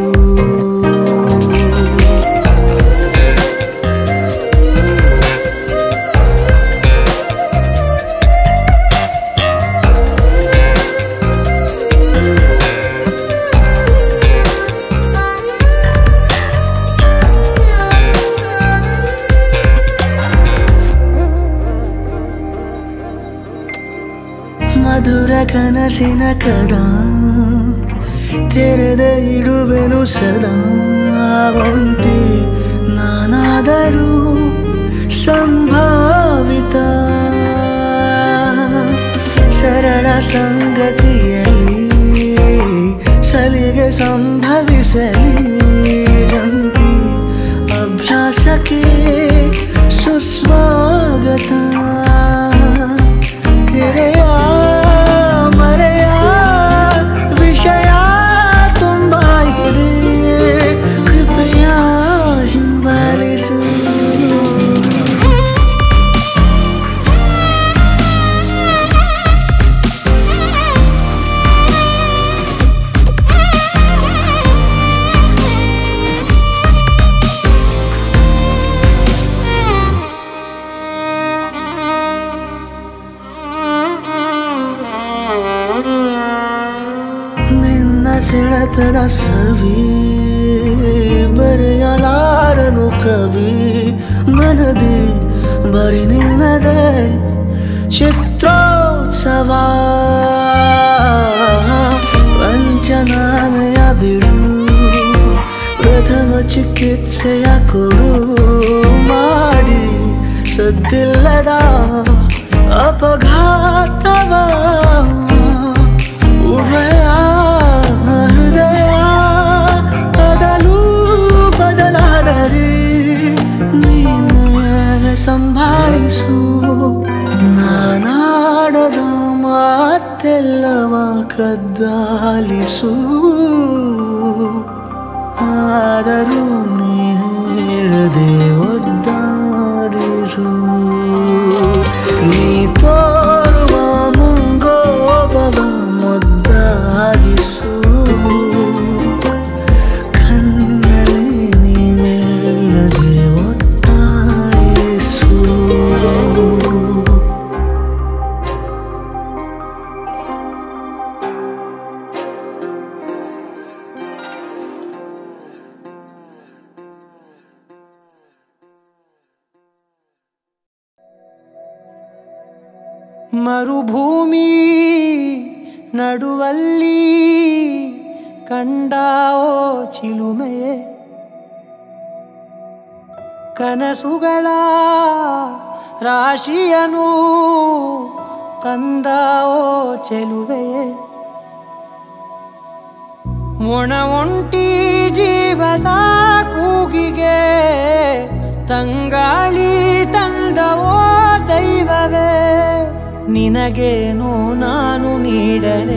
ಮಧುರ ಕನಸಿನ ಕದ ತೆರೆದ ಇಡುವೆನು ಸದಾ ಒಂಟಿ ನಾನಾದರೂ ಸಂಭಾವಿತ ಸರಳ ಸಂಗತಿಯಲ್ಲಿ ಸಲಿಗೆ ಸಂಭವಿಸಲಿ ಜಂಟಿ ಅಭ್ಯಾಸಕ್ಕೆ ಸುಸ್ವಾಗತ ತೆರೆಯ ಮರೆಯ ವಿಷಯ ತುಂಬ ಇದೆ ಕೃಪೆಯ ಹಿಂಬಾಲಿಸು ಸೆಳೆತದ ಸವಿ ಬರೆಯಲಾರನು ಕವಿ ಮನದಿ ಬರಿ ನಿನ್ನದೇ ಚಿತ್ರೋತ್ಸವ ಪಂಚನಾಮೆಯ ಬಿಡು ಪ್ರಥಮ ಚಿಕಿತ್ಸೆಯ ಕೊಡು ಮಾಡಿ ಸದ್ದಿಲ್ಲದ ಅಪಘಾತವ ಉಭಯ ಹೃದಯ ಬದಲು ಬದಲಾದರೆ ನೀನೇ ಸಂಭಾಳಿಸು ನಾನಾಡದ ಮಾತೆಲ್ಲವ ಕದ್ದಾಲಿಸು ಆದರೂ ನೀ ಹೇಳದೆ ಒದ್ದಾಡಿಸು ನೀ ತೋರುವ ಮುಂಗೋಪವ ಮುದ್ದಾಗಿಸು ಕಣ್ಣಲ್ಲಿ ನೀ ಮೆಲ್ಲದೆ ಒತ್ತಾಯಿಸು ಮರುಭೂಮಿ ನಡುವಲ್ಲಿ ಕಂಡಾವೋ ಚಿಲುಮೆಯೇ ಕನಸುಗಳ ರಾಶಿಯನು ತಂದಾವೋ ಚೆಲುವೆಯೇ ಒಣ ಒಂಟಿ ಜೀವದ ಕೂಗಿಗೆ ತಂಗಾಳಿ ತಂದವೋ ದೈವವೇ ನಿನಗೇನು ನಾನು ನೀಡಲೇ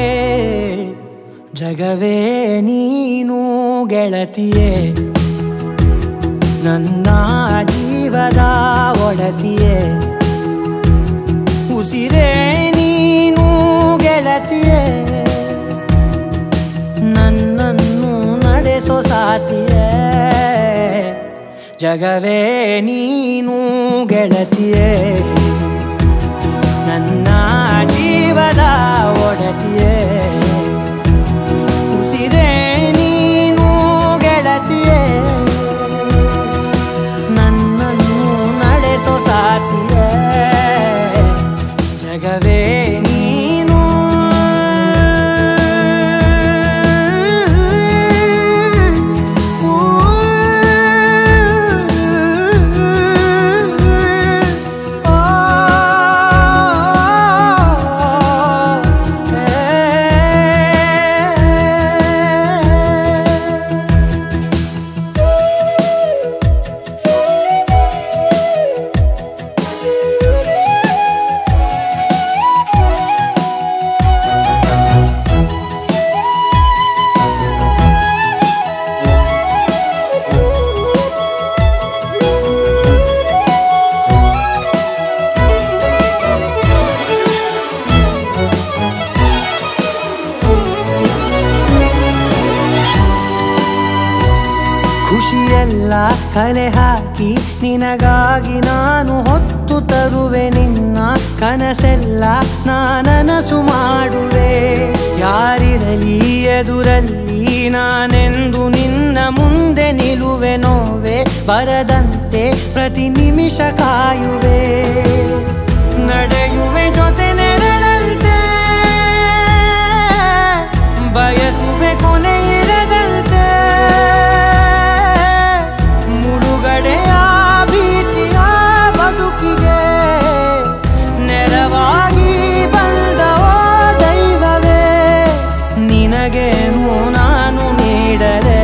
ಜಗವೇ ನೀನು ಗೆಳತಿಯೇ ನನ್ನ ಜೀವದ ಒಡತಿಯೇ ಉಸಿರೇ ನೀನು ಗೆಳತಿಯೇ ನನ್ನನ್ನು ನಡೆಸೋ ಸಾತಿಯೇ ಜಗವೇ ನೀನು ಗೆಳತಿಯೇ ನನ್ನ ಜೀವದ ಒಡತಿಯೇ ಉಸಿರೇ ನೀನು ಗೆಳತಿಯೇ ನನ್ನನ್ನು ನಡೆಸೋ ಸಾತಿಯೇ ಜಗವೇ ನೀನು ಖುಷಿಯೆಲ್ಲ ಕಲೆ ಹಾಕಿ ನಿನಗಾಗಿ ನಾನು ಹೊತ್ತು ತರುವೆ ನಿನ್ನ ಕನಸೆಲ್ಲ ನಾನನಸು ಮಾಡುವೆ ಯಾರಿರಲಿ ಎದುರಲ್ಲಿ ನಾನೆಂದು ನಿನ್ನ ಮುಂದೆ ನಿಲ್ಲುವೆ ನೋವೆ ಬರದಂತೆ ಪ್ರತಿ ನಿಮಿಷ ಕಾಯುವೆ ನಡೆಯುವೆ ಜೊತೆ ನೆರಳಂತೆ ಬಯಸುವೆ ಕೊನೆ ಇರದಂತೆ ಮುಳುಗಡೆಯ ಭೀತಿಯ ಬದುಕಿಗೆ ನೆರವಾಗಿ ಬಂದವೋ ದೈವವೇ ನಿನಗೇನು ನಾನು ನೀಡಲೇ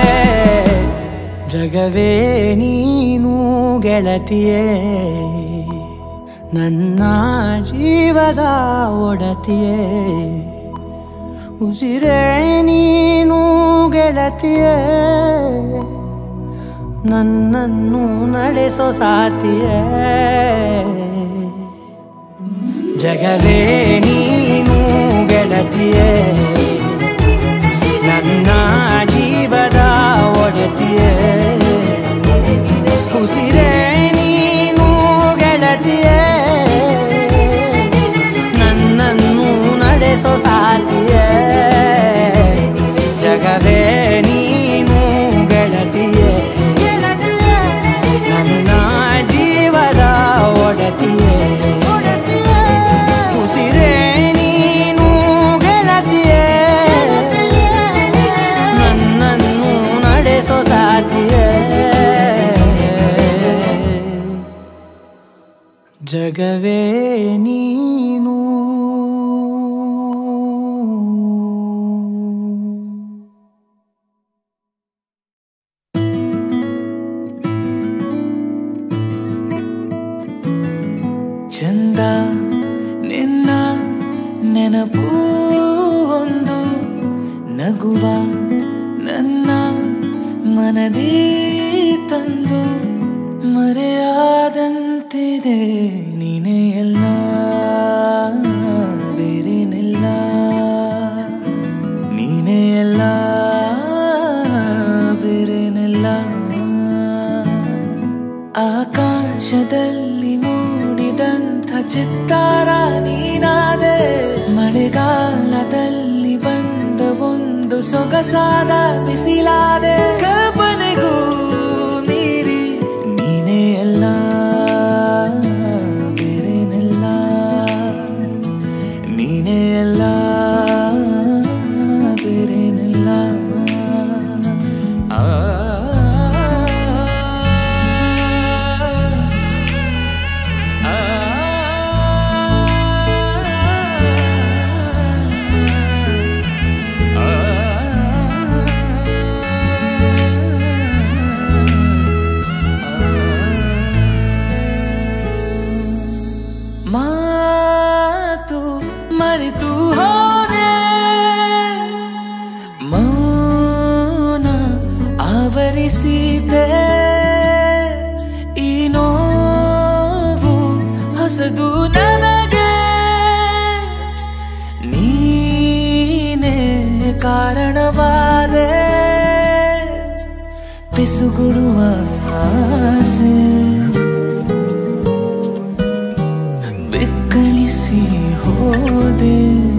ಜಗವೇ ನೀನು ಗೆಳತಿಯೇ ನನ್ನ ಜೀವದ ಒಡತಿಯೇ ಉಸಿರೇ ನೀನು ಗೆಳತಿಯೇ ನನ್ನನ್ನು ನಡೆಸೋ ಸಾತಿಯೇ ಜಗವೇ ನೀನು ಗೆಳತಿಯೇ ನನ್ನ ಜೀವದ ಒಡತಿಯೇ ಉಸಿರೇ ನೀನು ಗೆಳತಿಯೇ ನನ್ನನ್ನು ನಡೆಸೋ ಸಾತಿಯೇ ಜಗವೇ ನೀನು ಗೆಳತಿಯೇ ನನ್ನ ಜೀವದ ಒಡತಿಯೇ ಜಗವೇ ನೀನು ಚಂದ ನಿನ್ನ ನೆನಪು ಒಂದು ನಗುವ ನನ್ನ ಮನದೇ ತಂದು ಮರೆಯಾದಂತಿದೆ ನೀನೇ ಎಲ್ಲ ಬೇರೇನೆಲ್ಲ ನೀನೇ ಎಲ್ಲ ಬೇರೇನೆಲ್ಲ ಆಕಾಶದಲ್ಲಿ ಮೂಡಿದಂಥ ಚಿತ್ತಾರ ನೀನಾದೆ ಮಳೆಗಾಲದಲ್ಲಿ ಬಂದ ಒಂದು ಸೊಗಸಾದ ಬಿಸಿಲಾದೆ ಕಲ್ಪನೆಗೂ ಮೀರಿ ನೀನೇ ಎಲ್ಲ ಬೇರೇನೆಲ್ಲ ನೀನೇ ಎಲ್ಲ ಬೇರೇನೆಲ್ಲ ಆ ಮಾತು ಮರೆತು ಹೋದೆ ಮೌನ ಆವರಿಸಿದೆ ಈ ನೋವು ಹೊಸದು ನನಗೆ ನೀನೇ ಕಾರಣವಾದೆ ಪಿಸುಗುಡುವ ಆಸೆ ಬೆಕ್ಕಳಿಸಿ ಹೋದೆ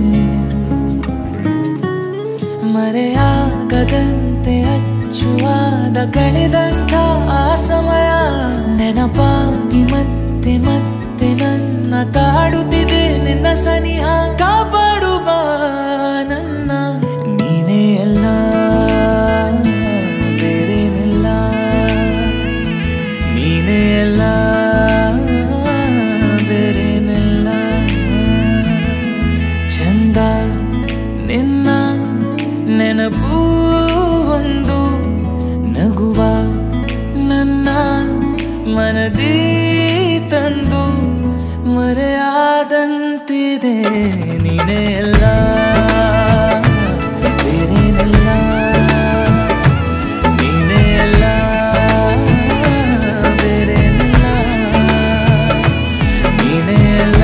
ಮರೆಯಾಗದಂತೆ ಅಚ್ಚುವಾದ ಕಳೆದಂಥ ಆ ಸಮಯ ನೆನಪಾಗಿ ಮತ್ತೆ ಮತ್ತೆ ನನ್ನ ಕಾಡುತ್ತಿದೆ ನಿನ್ನ ಸನಿಹ ಕಾಪಾಡುವ ನನ್ನ ನೀನೇ ಎಲ್ಲ ಬೇರೇನೆಲ್ಲ ನೀನೇ ಎಲ್ಲ ಬೇರೇನೆಲ್ಲ ಚಂದ ನಿನ್ನ ನೆನಪು ಒಂದು ನಗುವ ನನ್ನ ಮನದಿ ತಂದು ಮರೆಯಾದಂತಿದೆ ನೀನೇ ಎಲ್ಲ ಬೇರೇನೆಲ್ಲ ನೀನೇ ಎಲ್ಲ ಬೇರೇನೆಲ್ಲ ನೀನೇ ಎಲ್ಲ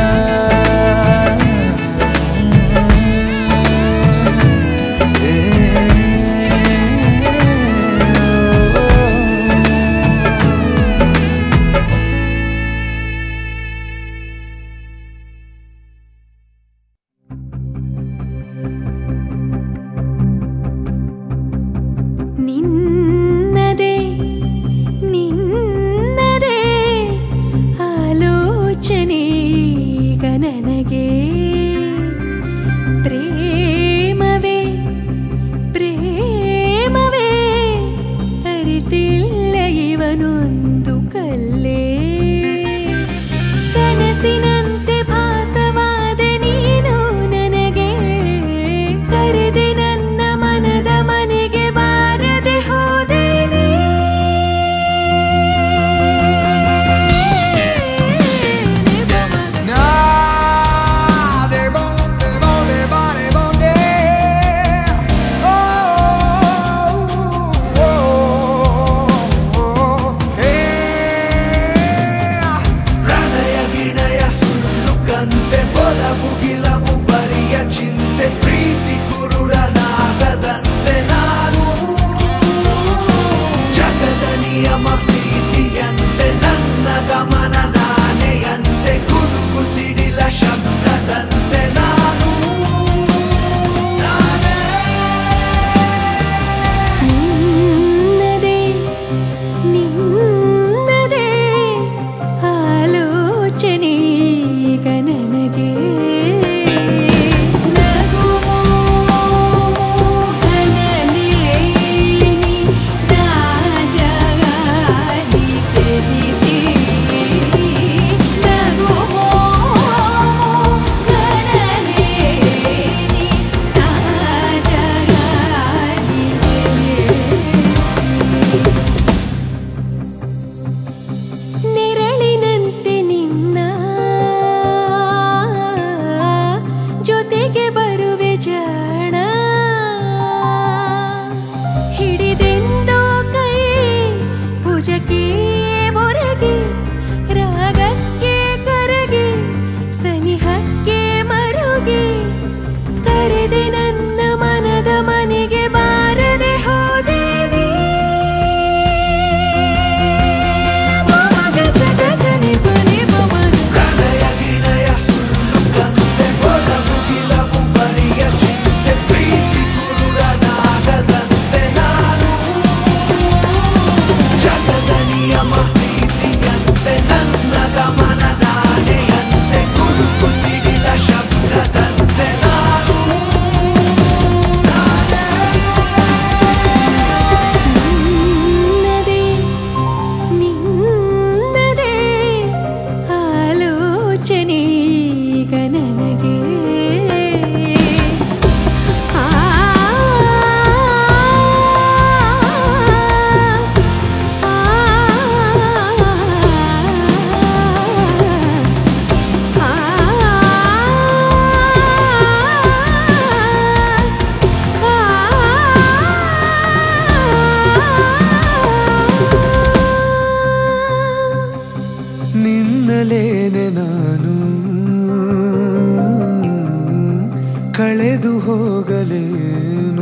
ಕಳೆದು ಹೋಗಲೇನು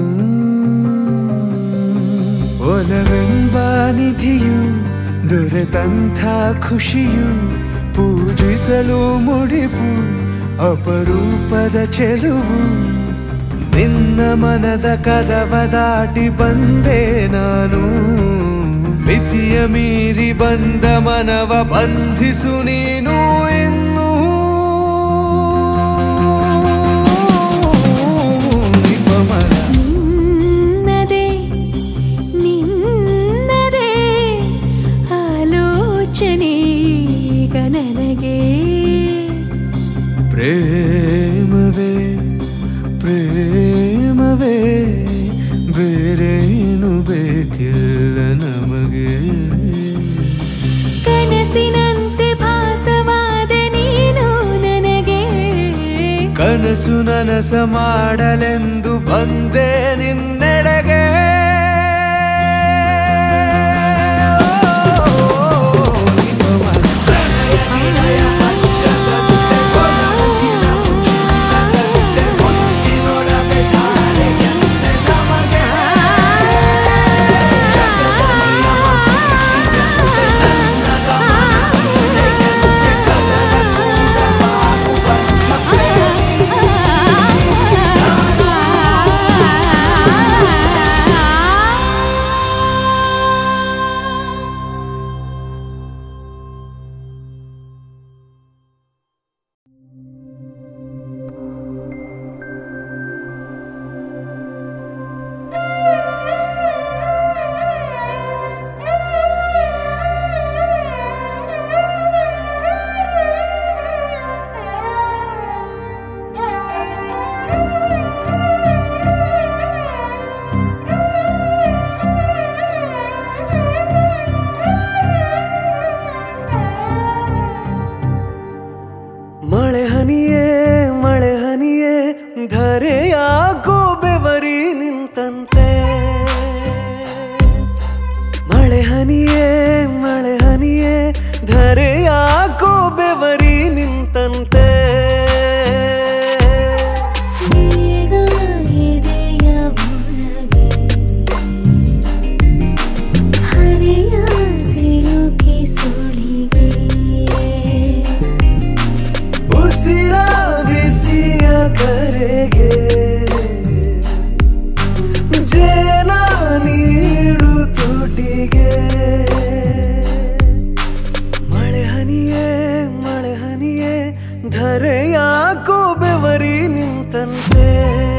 ಒಲವೆಂಬ ನಿಧಿಯು ದೊರೆತಂಥ ಖುಷಿಯು ಪೂಜಿಸಲು ಮುಡಿಪು ಅಪರೂಪದ ಚೆಲುವು ನಿನ್ನ ಮನದ ಕದವ ದಾಟಿ ಬಂದೆ ನಾನು ಮಿತಿಯ ಮೀರಿ ಬಂದ ಮನವ ಬಂಧಿಸು ನೀನು ಇನ್ನು ನಿನ್ನದೇ ನಿನ್ನದೇ ಆಲೋಚನೆ ಈಗ ನನಗೆ ಪ್ರೇಮವೇ ಪ್ರೇಮವೇ ಬೇರೇನು ಬೇಕಿಲ್ಲ ನಮಗೆ ಕನಸಿನಂತೆ ಭಾಸವಾದ ನೀನು ನನಗೆ ಕನಸು ನನಸ ಮಾಡಲೆಂದು ಬಂದೆ ನಿನ್ನೆಡೆಗೆ ಮಳೆ ಹನಿಯೇ ಮಳೆ ಹನಿಯೇ ಧರೆಯಾಗೋ ಬೆವರಿ ನಿಂತಂತೆ ಮಳೆ ಹನಿಯೇ ಮಳೆ ಹನಿಯೇ ಧರೆಯಾಗೋ ಬೆವರಿ ನಿಂತಂತೆ ಉಸಿರ ಬಿಸಿಯ ಕರೆಗೆ ಜೇನ ನೀಡು ತುಟಿಗೆ ಮಳೆ ಹನಿಯೇ ಮಳೆ ಹನಿಯೇ ಧರೆಯಾಕೋ ಬೆವರಿ ನಿಂತಂತೆ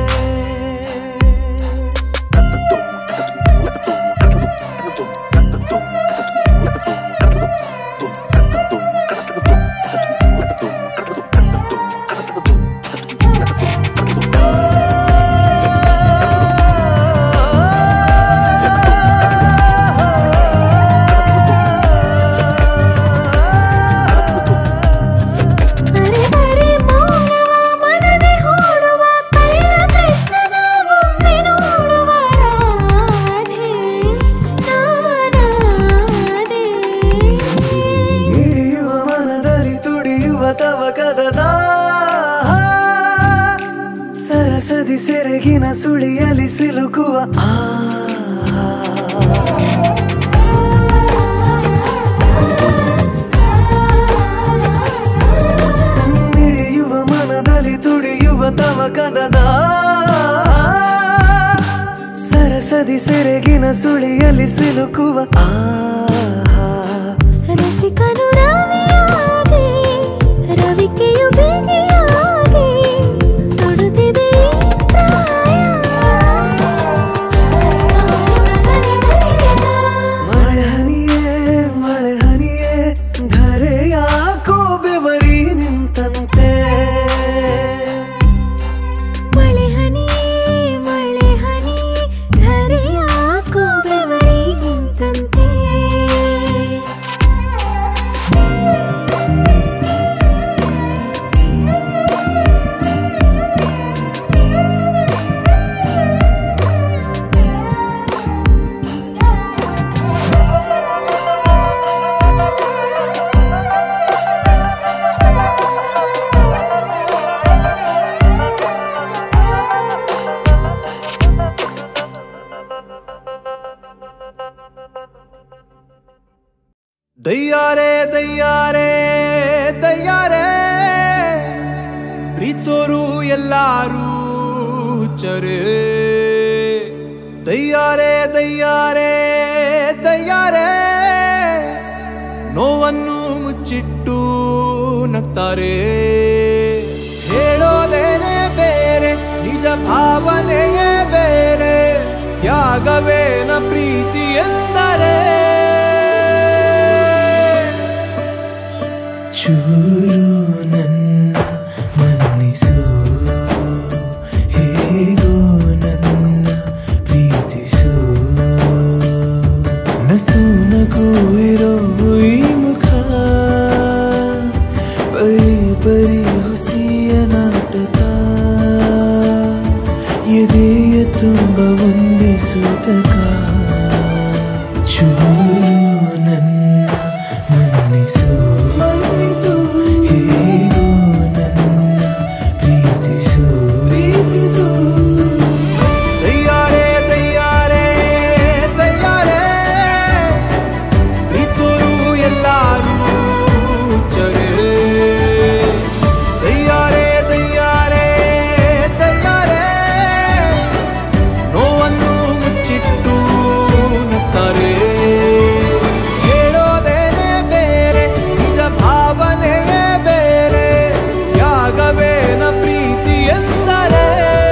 ಸರಸದಿ ಸೆರಗಿನ ಸುಳಿಯಲಿ ಸಿಲುಕುವ ಆ ನಿಡಿಯುವ ಮನದಲ್ಲಿ ತುಡಿಯುವ ತವಕದ ಸರಸದಿ ಸೆರಗಿನ ಸುಳಿಯಲಿ ಸಿಲುಕುವ ಆ ರಸಿಕನು ರವಿಯಾಗಿ ರವಿಕೆಯು ಬೇಗೆಯಾಗಿ ಸುಡುತ್ತಿದೆ ಮಳೆ ಹನಿಯೇ ಮಳೆ ಹನಿಯೇ ಧರೆಯಾಕೋ ಬೆವರಿ ನಿಂತಂತೆ ಮಳೆ ಹನಿಯೇ ಮಳೆ ಹನಿಯೇ ಧರೆಯಾಕೋ ಬೆವರಿ ನಿಂತಂತೆ ದಯ್ಯಾರೆ ದಯ್ಯಾರೆ ದಯ್ಯಾರೆ ಪ್ರೀತಿಸೋರು ಎಲ್ಲಾರು ಹುಚ್ಚರೇ ದಯ್ಯಾರೆ ದಯ್ಯಾರೆ ದಯ್ಯಾರೆ ನೋವನ್ನು ಮುಚ್ಚಿಟ್ಟು ನಗ್ತಾರೆ ಹೇಳೋದೇನೆ ಬೇರೆ ನಿಜ ಭಾವನೆಯೇ ಬೇರೆ ತ್ಯಾಗವೇನ ಪ್ರೀತಿ ಎಂದರೆ ಚೂರು ನನ್ನ ಮನ್ನಿಸು ಹೇಗೋ ನನ್ನ ಪ್ರೀತಿಸು ನಸು ನಗು ಇರೋ ಈ ಮುಖ ಬರೀ ಬರೀ ಹುಸಿಯ ನಾಟಕ ಎದೆಯ ತುಂಬ ಒಂದೇ ಸೂತಕ ಚೂರು ನನ್ನ ಮನ್ನಿಸು ಹೇಗೋ ನನ್ನ ಪ್ರೀತಿಸು ಪ್ರೀತಿಸು ದಯ್ಯಾರೆ ದಯ್ಯಾರೆ ದಯ್ಯಾರೆ ಪ್ರೀತಿಸೋರು ಎಲ್ಲಾರು ಹುಚ್ಚರೇ ದಯ್ಯಾರೆ ದಯ್ಯಾರೆ ದಯ್ಯಾರೆ ನೋವನ್ನು ಮುಚ್ಚಿಟ್ಟು ನಗ್ತಾರೆ ಹೇಳೋದೇನೆ ಬೇರೆ ನಿಜ ಭಾವನೆಯೇ ಬೇರೆ ತ್ಯಾಗವೇನ ಪ್ರೀತಿ ಎಂದರೆ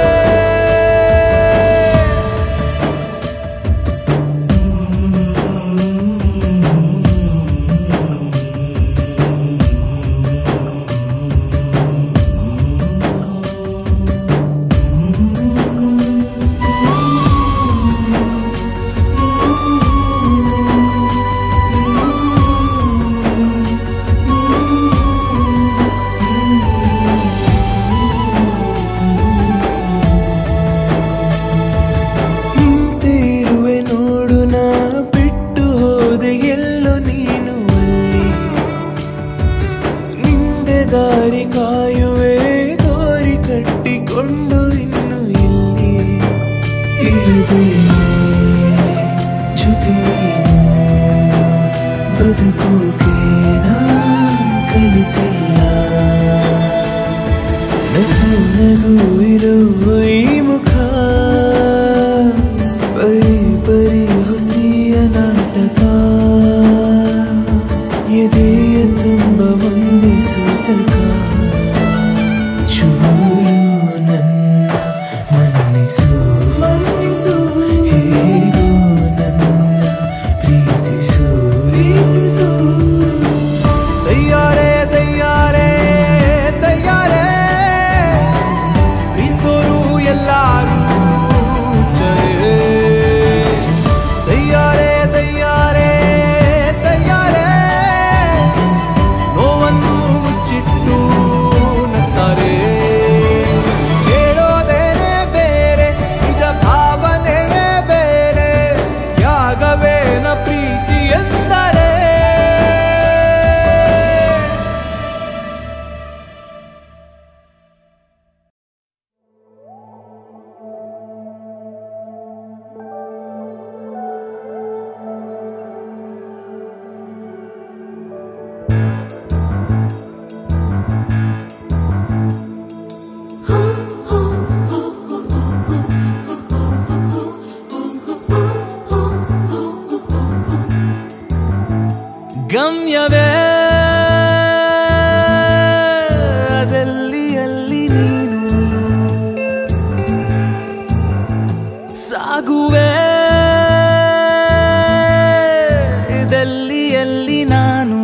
ನಿಂತೆ ಇರುವೆ ನೋಡು ನಾ ಬಿಟ್ಟು ಹೋದೆ ಎಲ್ಲೋ ನೀನು ಅಲ್ಲಿ ನಿಂದೆ ದಾರಿ ಕಾಯುವೆ ದಾರಿ ಕಟ್ಟಿಕೊಂಡು ಇನ್ನು ಇಲ್ಲಿ ಇರುದೇನೆ ಜೊತೆ ನೀನು ಬದುಕೋಕೆ ನಾ ಕಲಿತಿಲ್ಲ ನಸು ನಗು ಇರೋ ಈ ಮುಖ ಬರೀ ಬರೀ ಹುಸಿಯ ನಾಟಕ ಎದೆಯ ತುಂಬ ಒಂದೇ ಸೂತಕ ಚೂರು ನನ್ನ ಮನ್ನಿಸು ಮನ್ನಿಸು ಹೇಗೋ ನನ್ನ ಪ್ರೀತಿಸು ಪ್ರೀತಿಸು ದಯ್ಯಾರೆ ದಯ್ಯಾರೆ ದಯ್ಯಾರೆ ಪ್ರೀತಿಸೋರು ಎಲ್ಲಾರು ಹುಚ್ಚರೇ ದಯ್ಯಾರೆ ದಯ್ಯಾರೆ ದಯ್ಯಾರೆ ನೋವನ್ನು ಮುಚ್ಚಿಟ್ಟು ನಗ್ತಾರೆ ಹೇಳೋದೇನೆ ಬೇರೆ ನಿಜ ಭಾವನೆಯೇ ಬೇರೆ ತ್ಯಾಗವೇನ ಪ್ರೀತಿ ಎಂದರೆ ಗಮ್ಯವೇ ಅದೆಲ್ಲಿ ಅಲ್ಲಿ ನೀನು ಸಾಗುವೆ ಇದೆಲ್ಲಿ ಅಲ್ಲಿ ನಾನು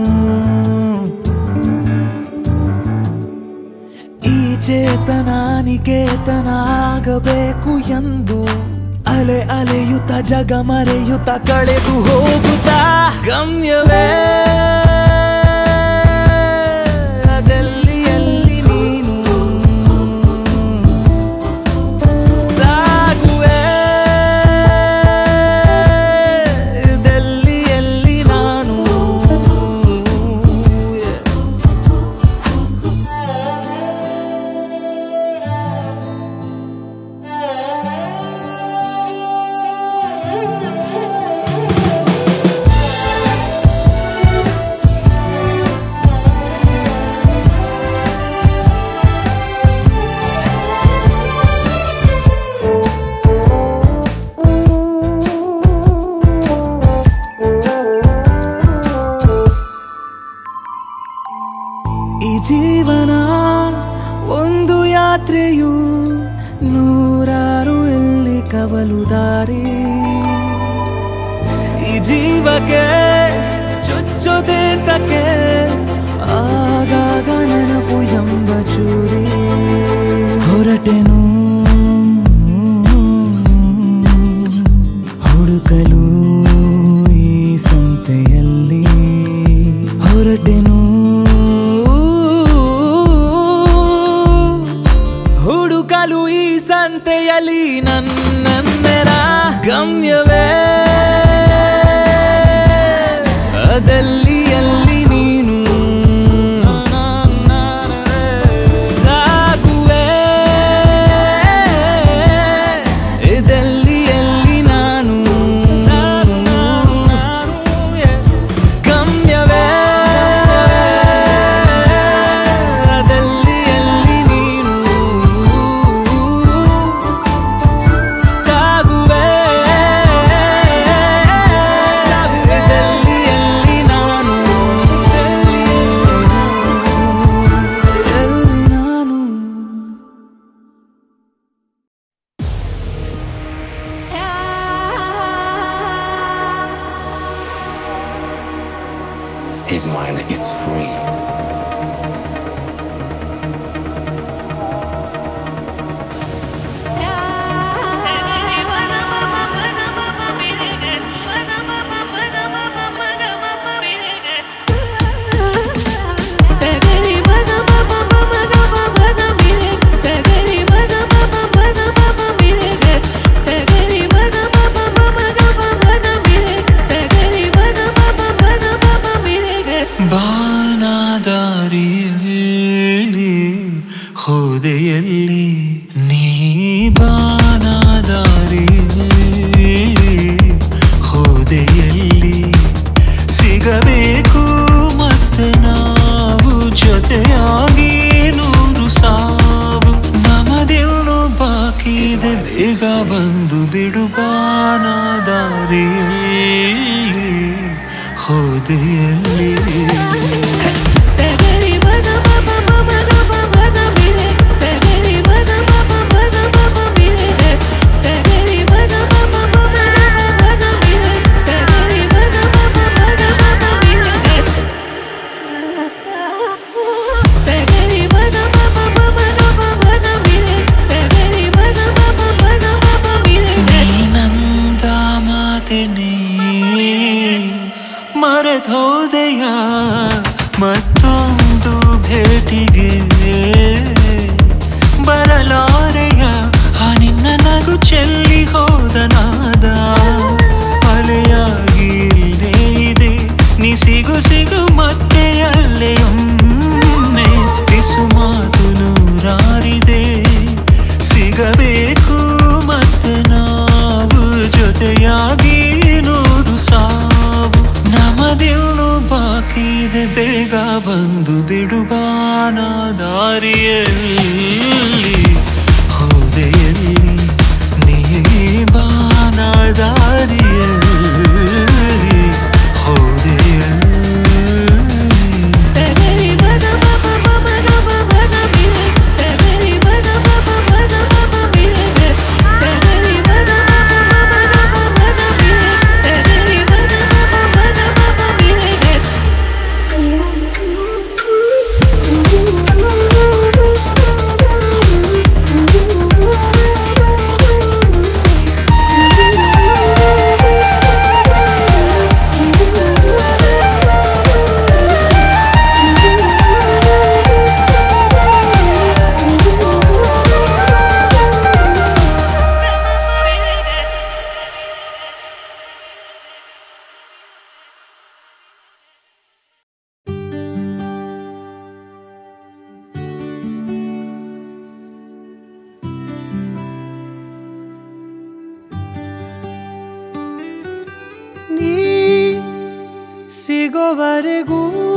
ಈ ಚೇತನ ನಿಕೇತನ ಆಗಬೇಕು ಎಂದು ಅಲೆ ಅಲೆಯುತ್ತ ಜಗ ಮರೆಯುತ್ತ ಕಳೆದು ಹೋಗುತ್ತಾ ಗಮ್ಯವೇ ಅದೆಲ್ಲಿ ಅಲ್ಲಿ ನೀನು ಸಾಗುವೆ ಇದೆಲ್ಲಿ ಅಲ್ಲಿ ನಾನು ರಾತ್ರಿಯೂ ನೂರಾರು ಇಲ್ಲಿ ಕವಲು ದಾರಿ ಈ ಜೀವಕ್ಕೆ ಚುಚ್ಚೋದೆ ತಕ್ಕೆ ಆಗಾಗ ನೆನಪು ಎಂಬ ಚೂರಿ ಹೊರಟೆನು ಹುಡುಕಲು ಈ ಸಂತೆಯಲ್ಲಿ ಹೊರಟೆನು ಹುಡುಕಲು ಈ ಸಂತೆಯಲ್ಲಿ ನನ್ನೆರ ಗಮ್ಯವೇ ಅದಲ್ಲಿ ಅಲ್ಲಿ ನೀನು ಸಾಗುವೆ ಇದೆಲ್ಲಿ ಎಲ್ಲಿ ನಾನು ಗಮ್ಯವೇ ಅದಲ್ಲಿ ಎಲ್ಲಿ ನೀನು ಸಾಗುವೆ ಇದೆಲ್ಲಿ ಎಲ್ಲಿ ನಾನು ಎಲ್ಲಿ ನಾನು His mind is free. ಬಾನದಾರಿಯಲ್ಲಿ ಹೋದೆಯಲ್ಲಿ ನೀ ಬಾನದಾರಿಯಲ್ಲಿ ಹೋದೆಯಲ್ಲಿ ಸಿಗಬೇಕು ಮತ್ತೆ ನಾವು ಜೊತೆಯಾಗಿ ನೂರು ಸಾವು ನಮದೇನು ಬಾಕಿ ಇದೆ ಬೇಗ ಬಂದು ಬಿಡು ಬಾನದಾರಿಯಲ್ಲಿ ಹೋದೆಯಲ್ಲಿ ನೀನಂದ ಮಾತೆನೇ ಮರೆತೋದೆಯ ಮತ್ತೊಂದು ಭೇಟಿಗೆ ಬರಲಾರೆಯ ಆ ನಿನ್ನ ನಗು ಚೆಲ್ಲಿ ಹೋದ ನಾದ ಅಲೆಯಾಗಿ ಇಲ್ಲೇ ಇದೆ ನೀ ಸಿಗು ಸಿಗು ಮತ್ತೆ ಅಲ್ಲೇ ಒಮ್ಮೆ ಬಿಸು ಮಾತು ನೂರಾರಿದೆ ಸಿಗಬೇಕು ಮತ್ತೆ ನಾವು ಜೊತೆಯಾಗಿ ನೂರು ಸಾವು ನಮದೇನು ಬಾಕಿ ಇದೆ ಬೇಗ ಬಂದು ಬಿಡು ಬಾನದಾರಿಯಲ್ಲಿ ಹೋದೆಯಲ್ಲಿ ನೀ ಬಾನದಾರಿಯಲ್ಲಿ ಹೋದೆಯಲ್ಲಿ ಸಿಗೋವರೆಗೂ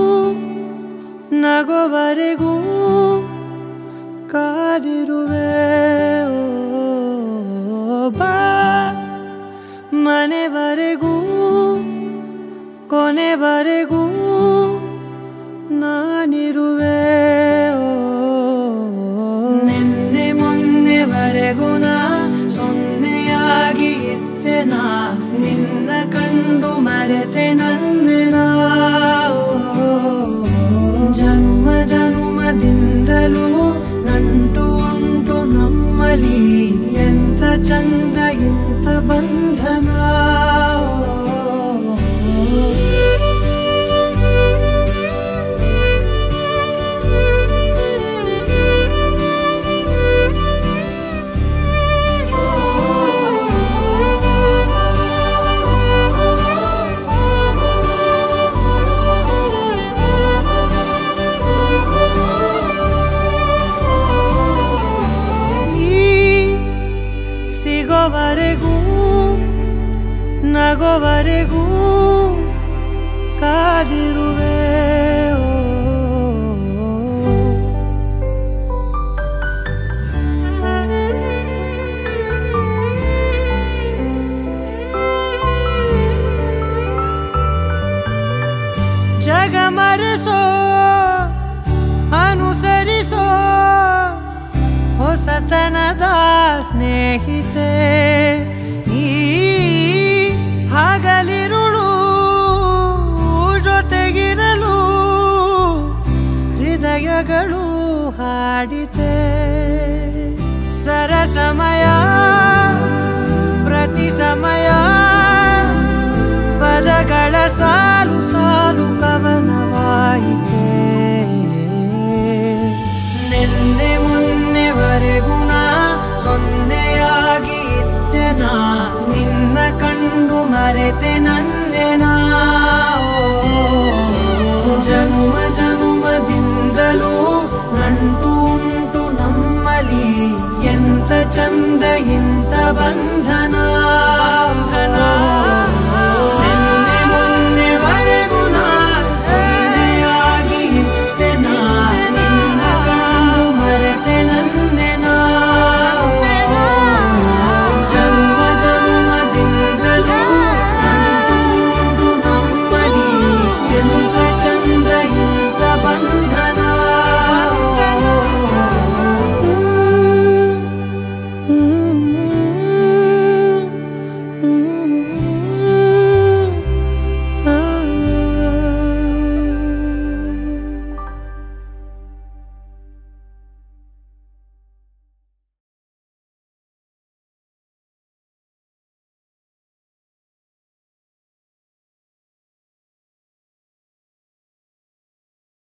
ನಗೋವರೆಗೂ ಕಾದಿರುವೆ ಓ ಬಾ ಮನೆವರೆಗೂ ಕೊನೆವರೆಗೂ ನಾನಿರುವೆ ಓ ನಿನ್ನೆ ಸಿಗೋವರೆಗೂ ನಾ ಸೊನ್ನೆಯಾಗಿ ಇದ್ದೆ ನಾ ನಿನ್ನ ಕಂಡು ಮರೆತೆ ನನ್ನ ಜನ್ಮ ಜನ್ಮದಿಂದಲೂ ನಂಟು ಉಂಟು ನಮ್ಮಲ್ಲಿ ಎಂತ ಚಂದ ಎಂತ ಬಂಧನ ಸಿಗೋವರೆಗೂ ನಗೋವರೆಗೂ ಕಾದಿರುವೆ ಜಗ ಮರೆಸೋ ಅನುಸರಿಸೋ ಹೊಸತನದ ಸ್ನೇಹಿತೆ ಈ ಹಗಲಿರುಳು ಜೊತೆಗಿರಲು ಹೃದಯಗಳು ಹಾಡಿತೆ ಸರಸಮಯ ಪ್ರತಿ ಸಮಯ ಪದಗಳ ಸಾಲು ಸಾಲು ಕವನವಾಯಿತೆ ನಿನ್ನೆ ಮೊನ್ನೆವರೆಗೂ ನಾ ಸೊನ್ನೆಯಾಗಿ ಇದ್ದೆ ನಾ ನಿನ್ನ ಕಂಡು ಮರೆತೆ ನನ್ನೆ ನಾ ಜನುಮ ಜನುಮದಿಂದಲೂ ನಂಟು ಉಂಟು ನಮ್ಮಲ್ಲಿ ಎಂತ ಚಂದ ಎಂತ ಬಂದ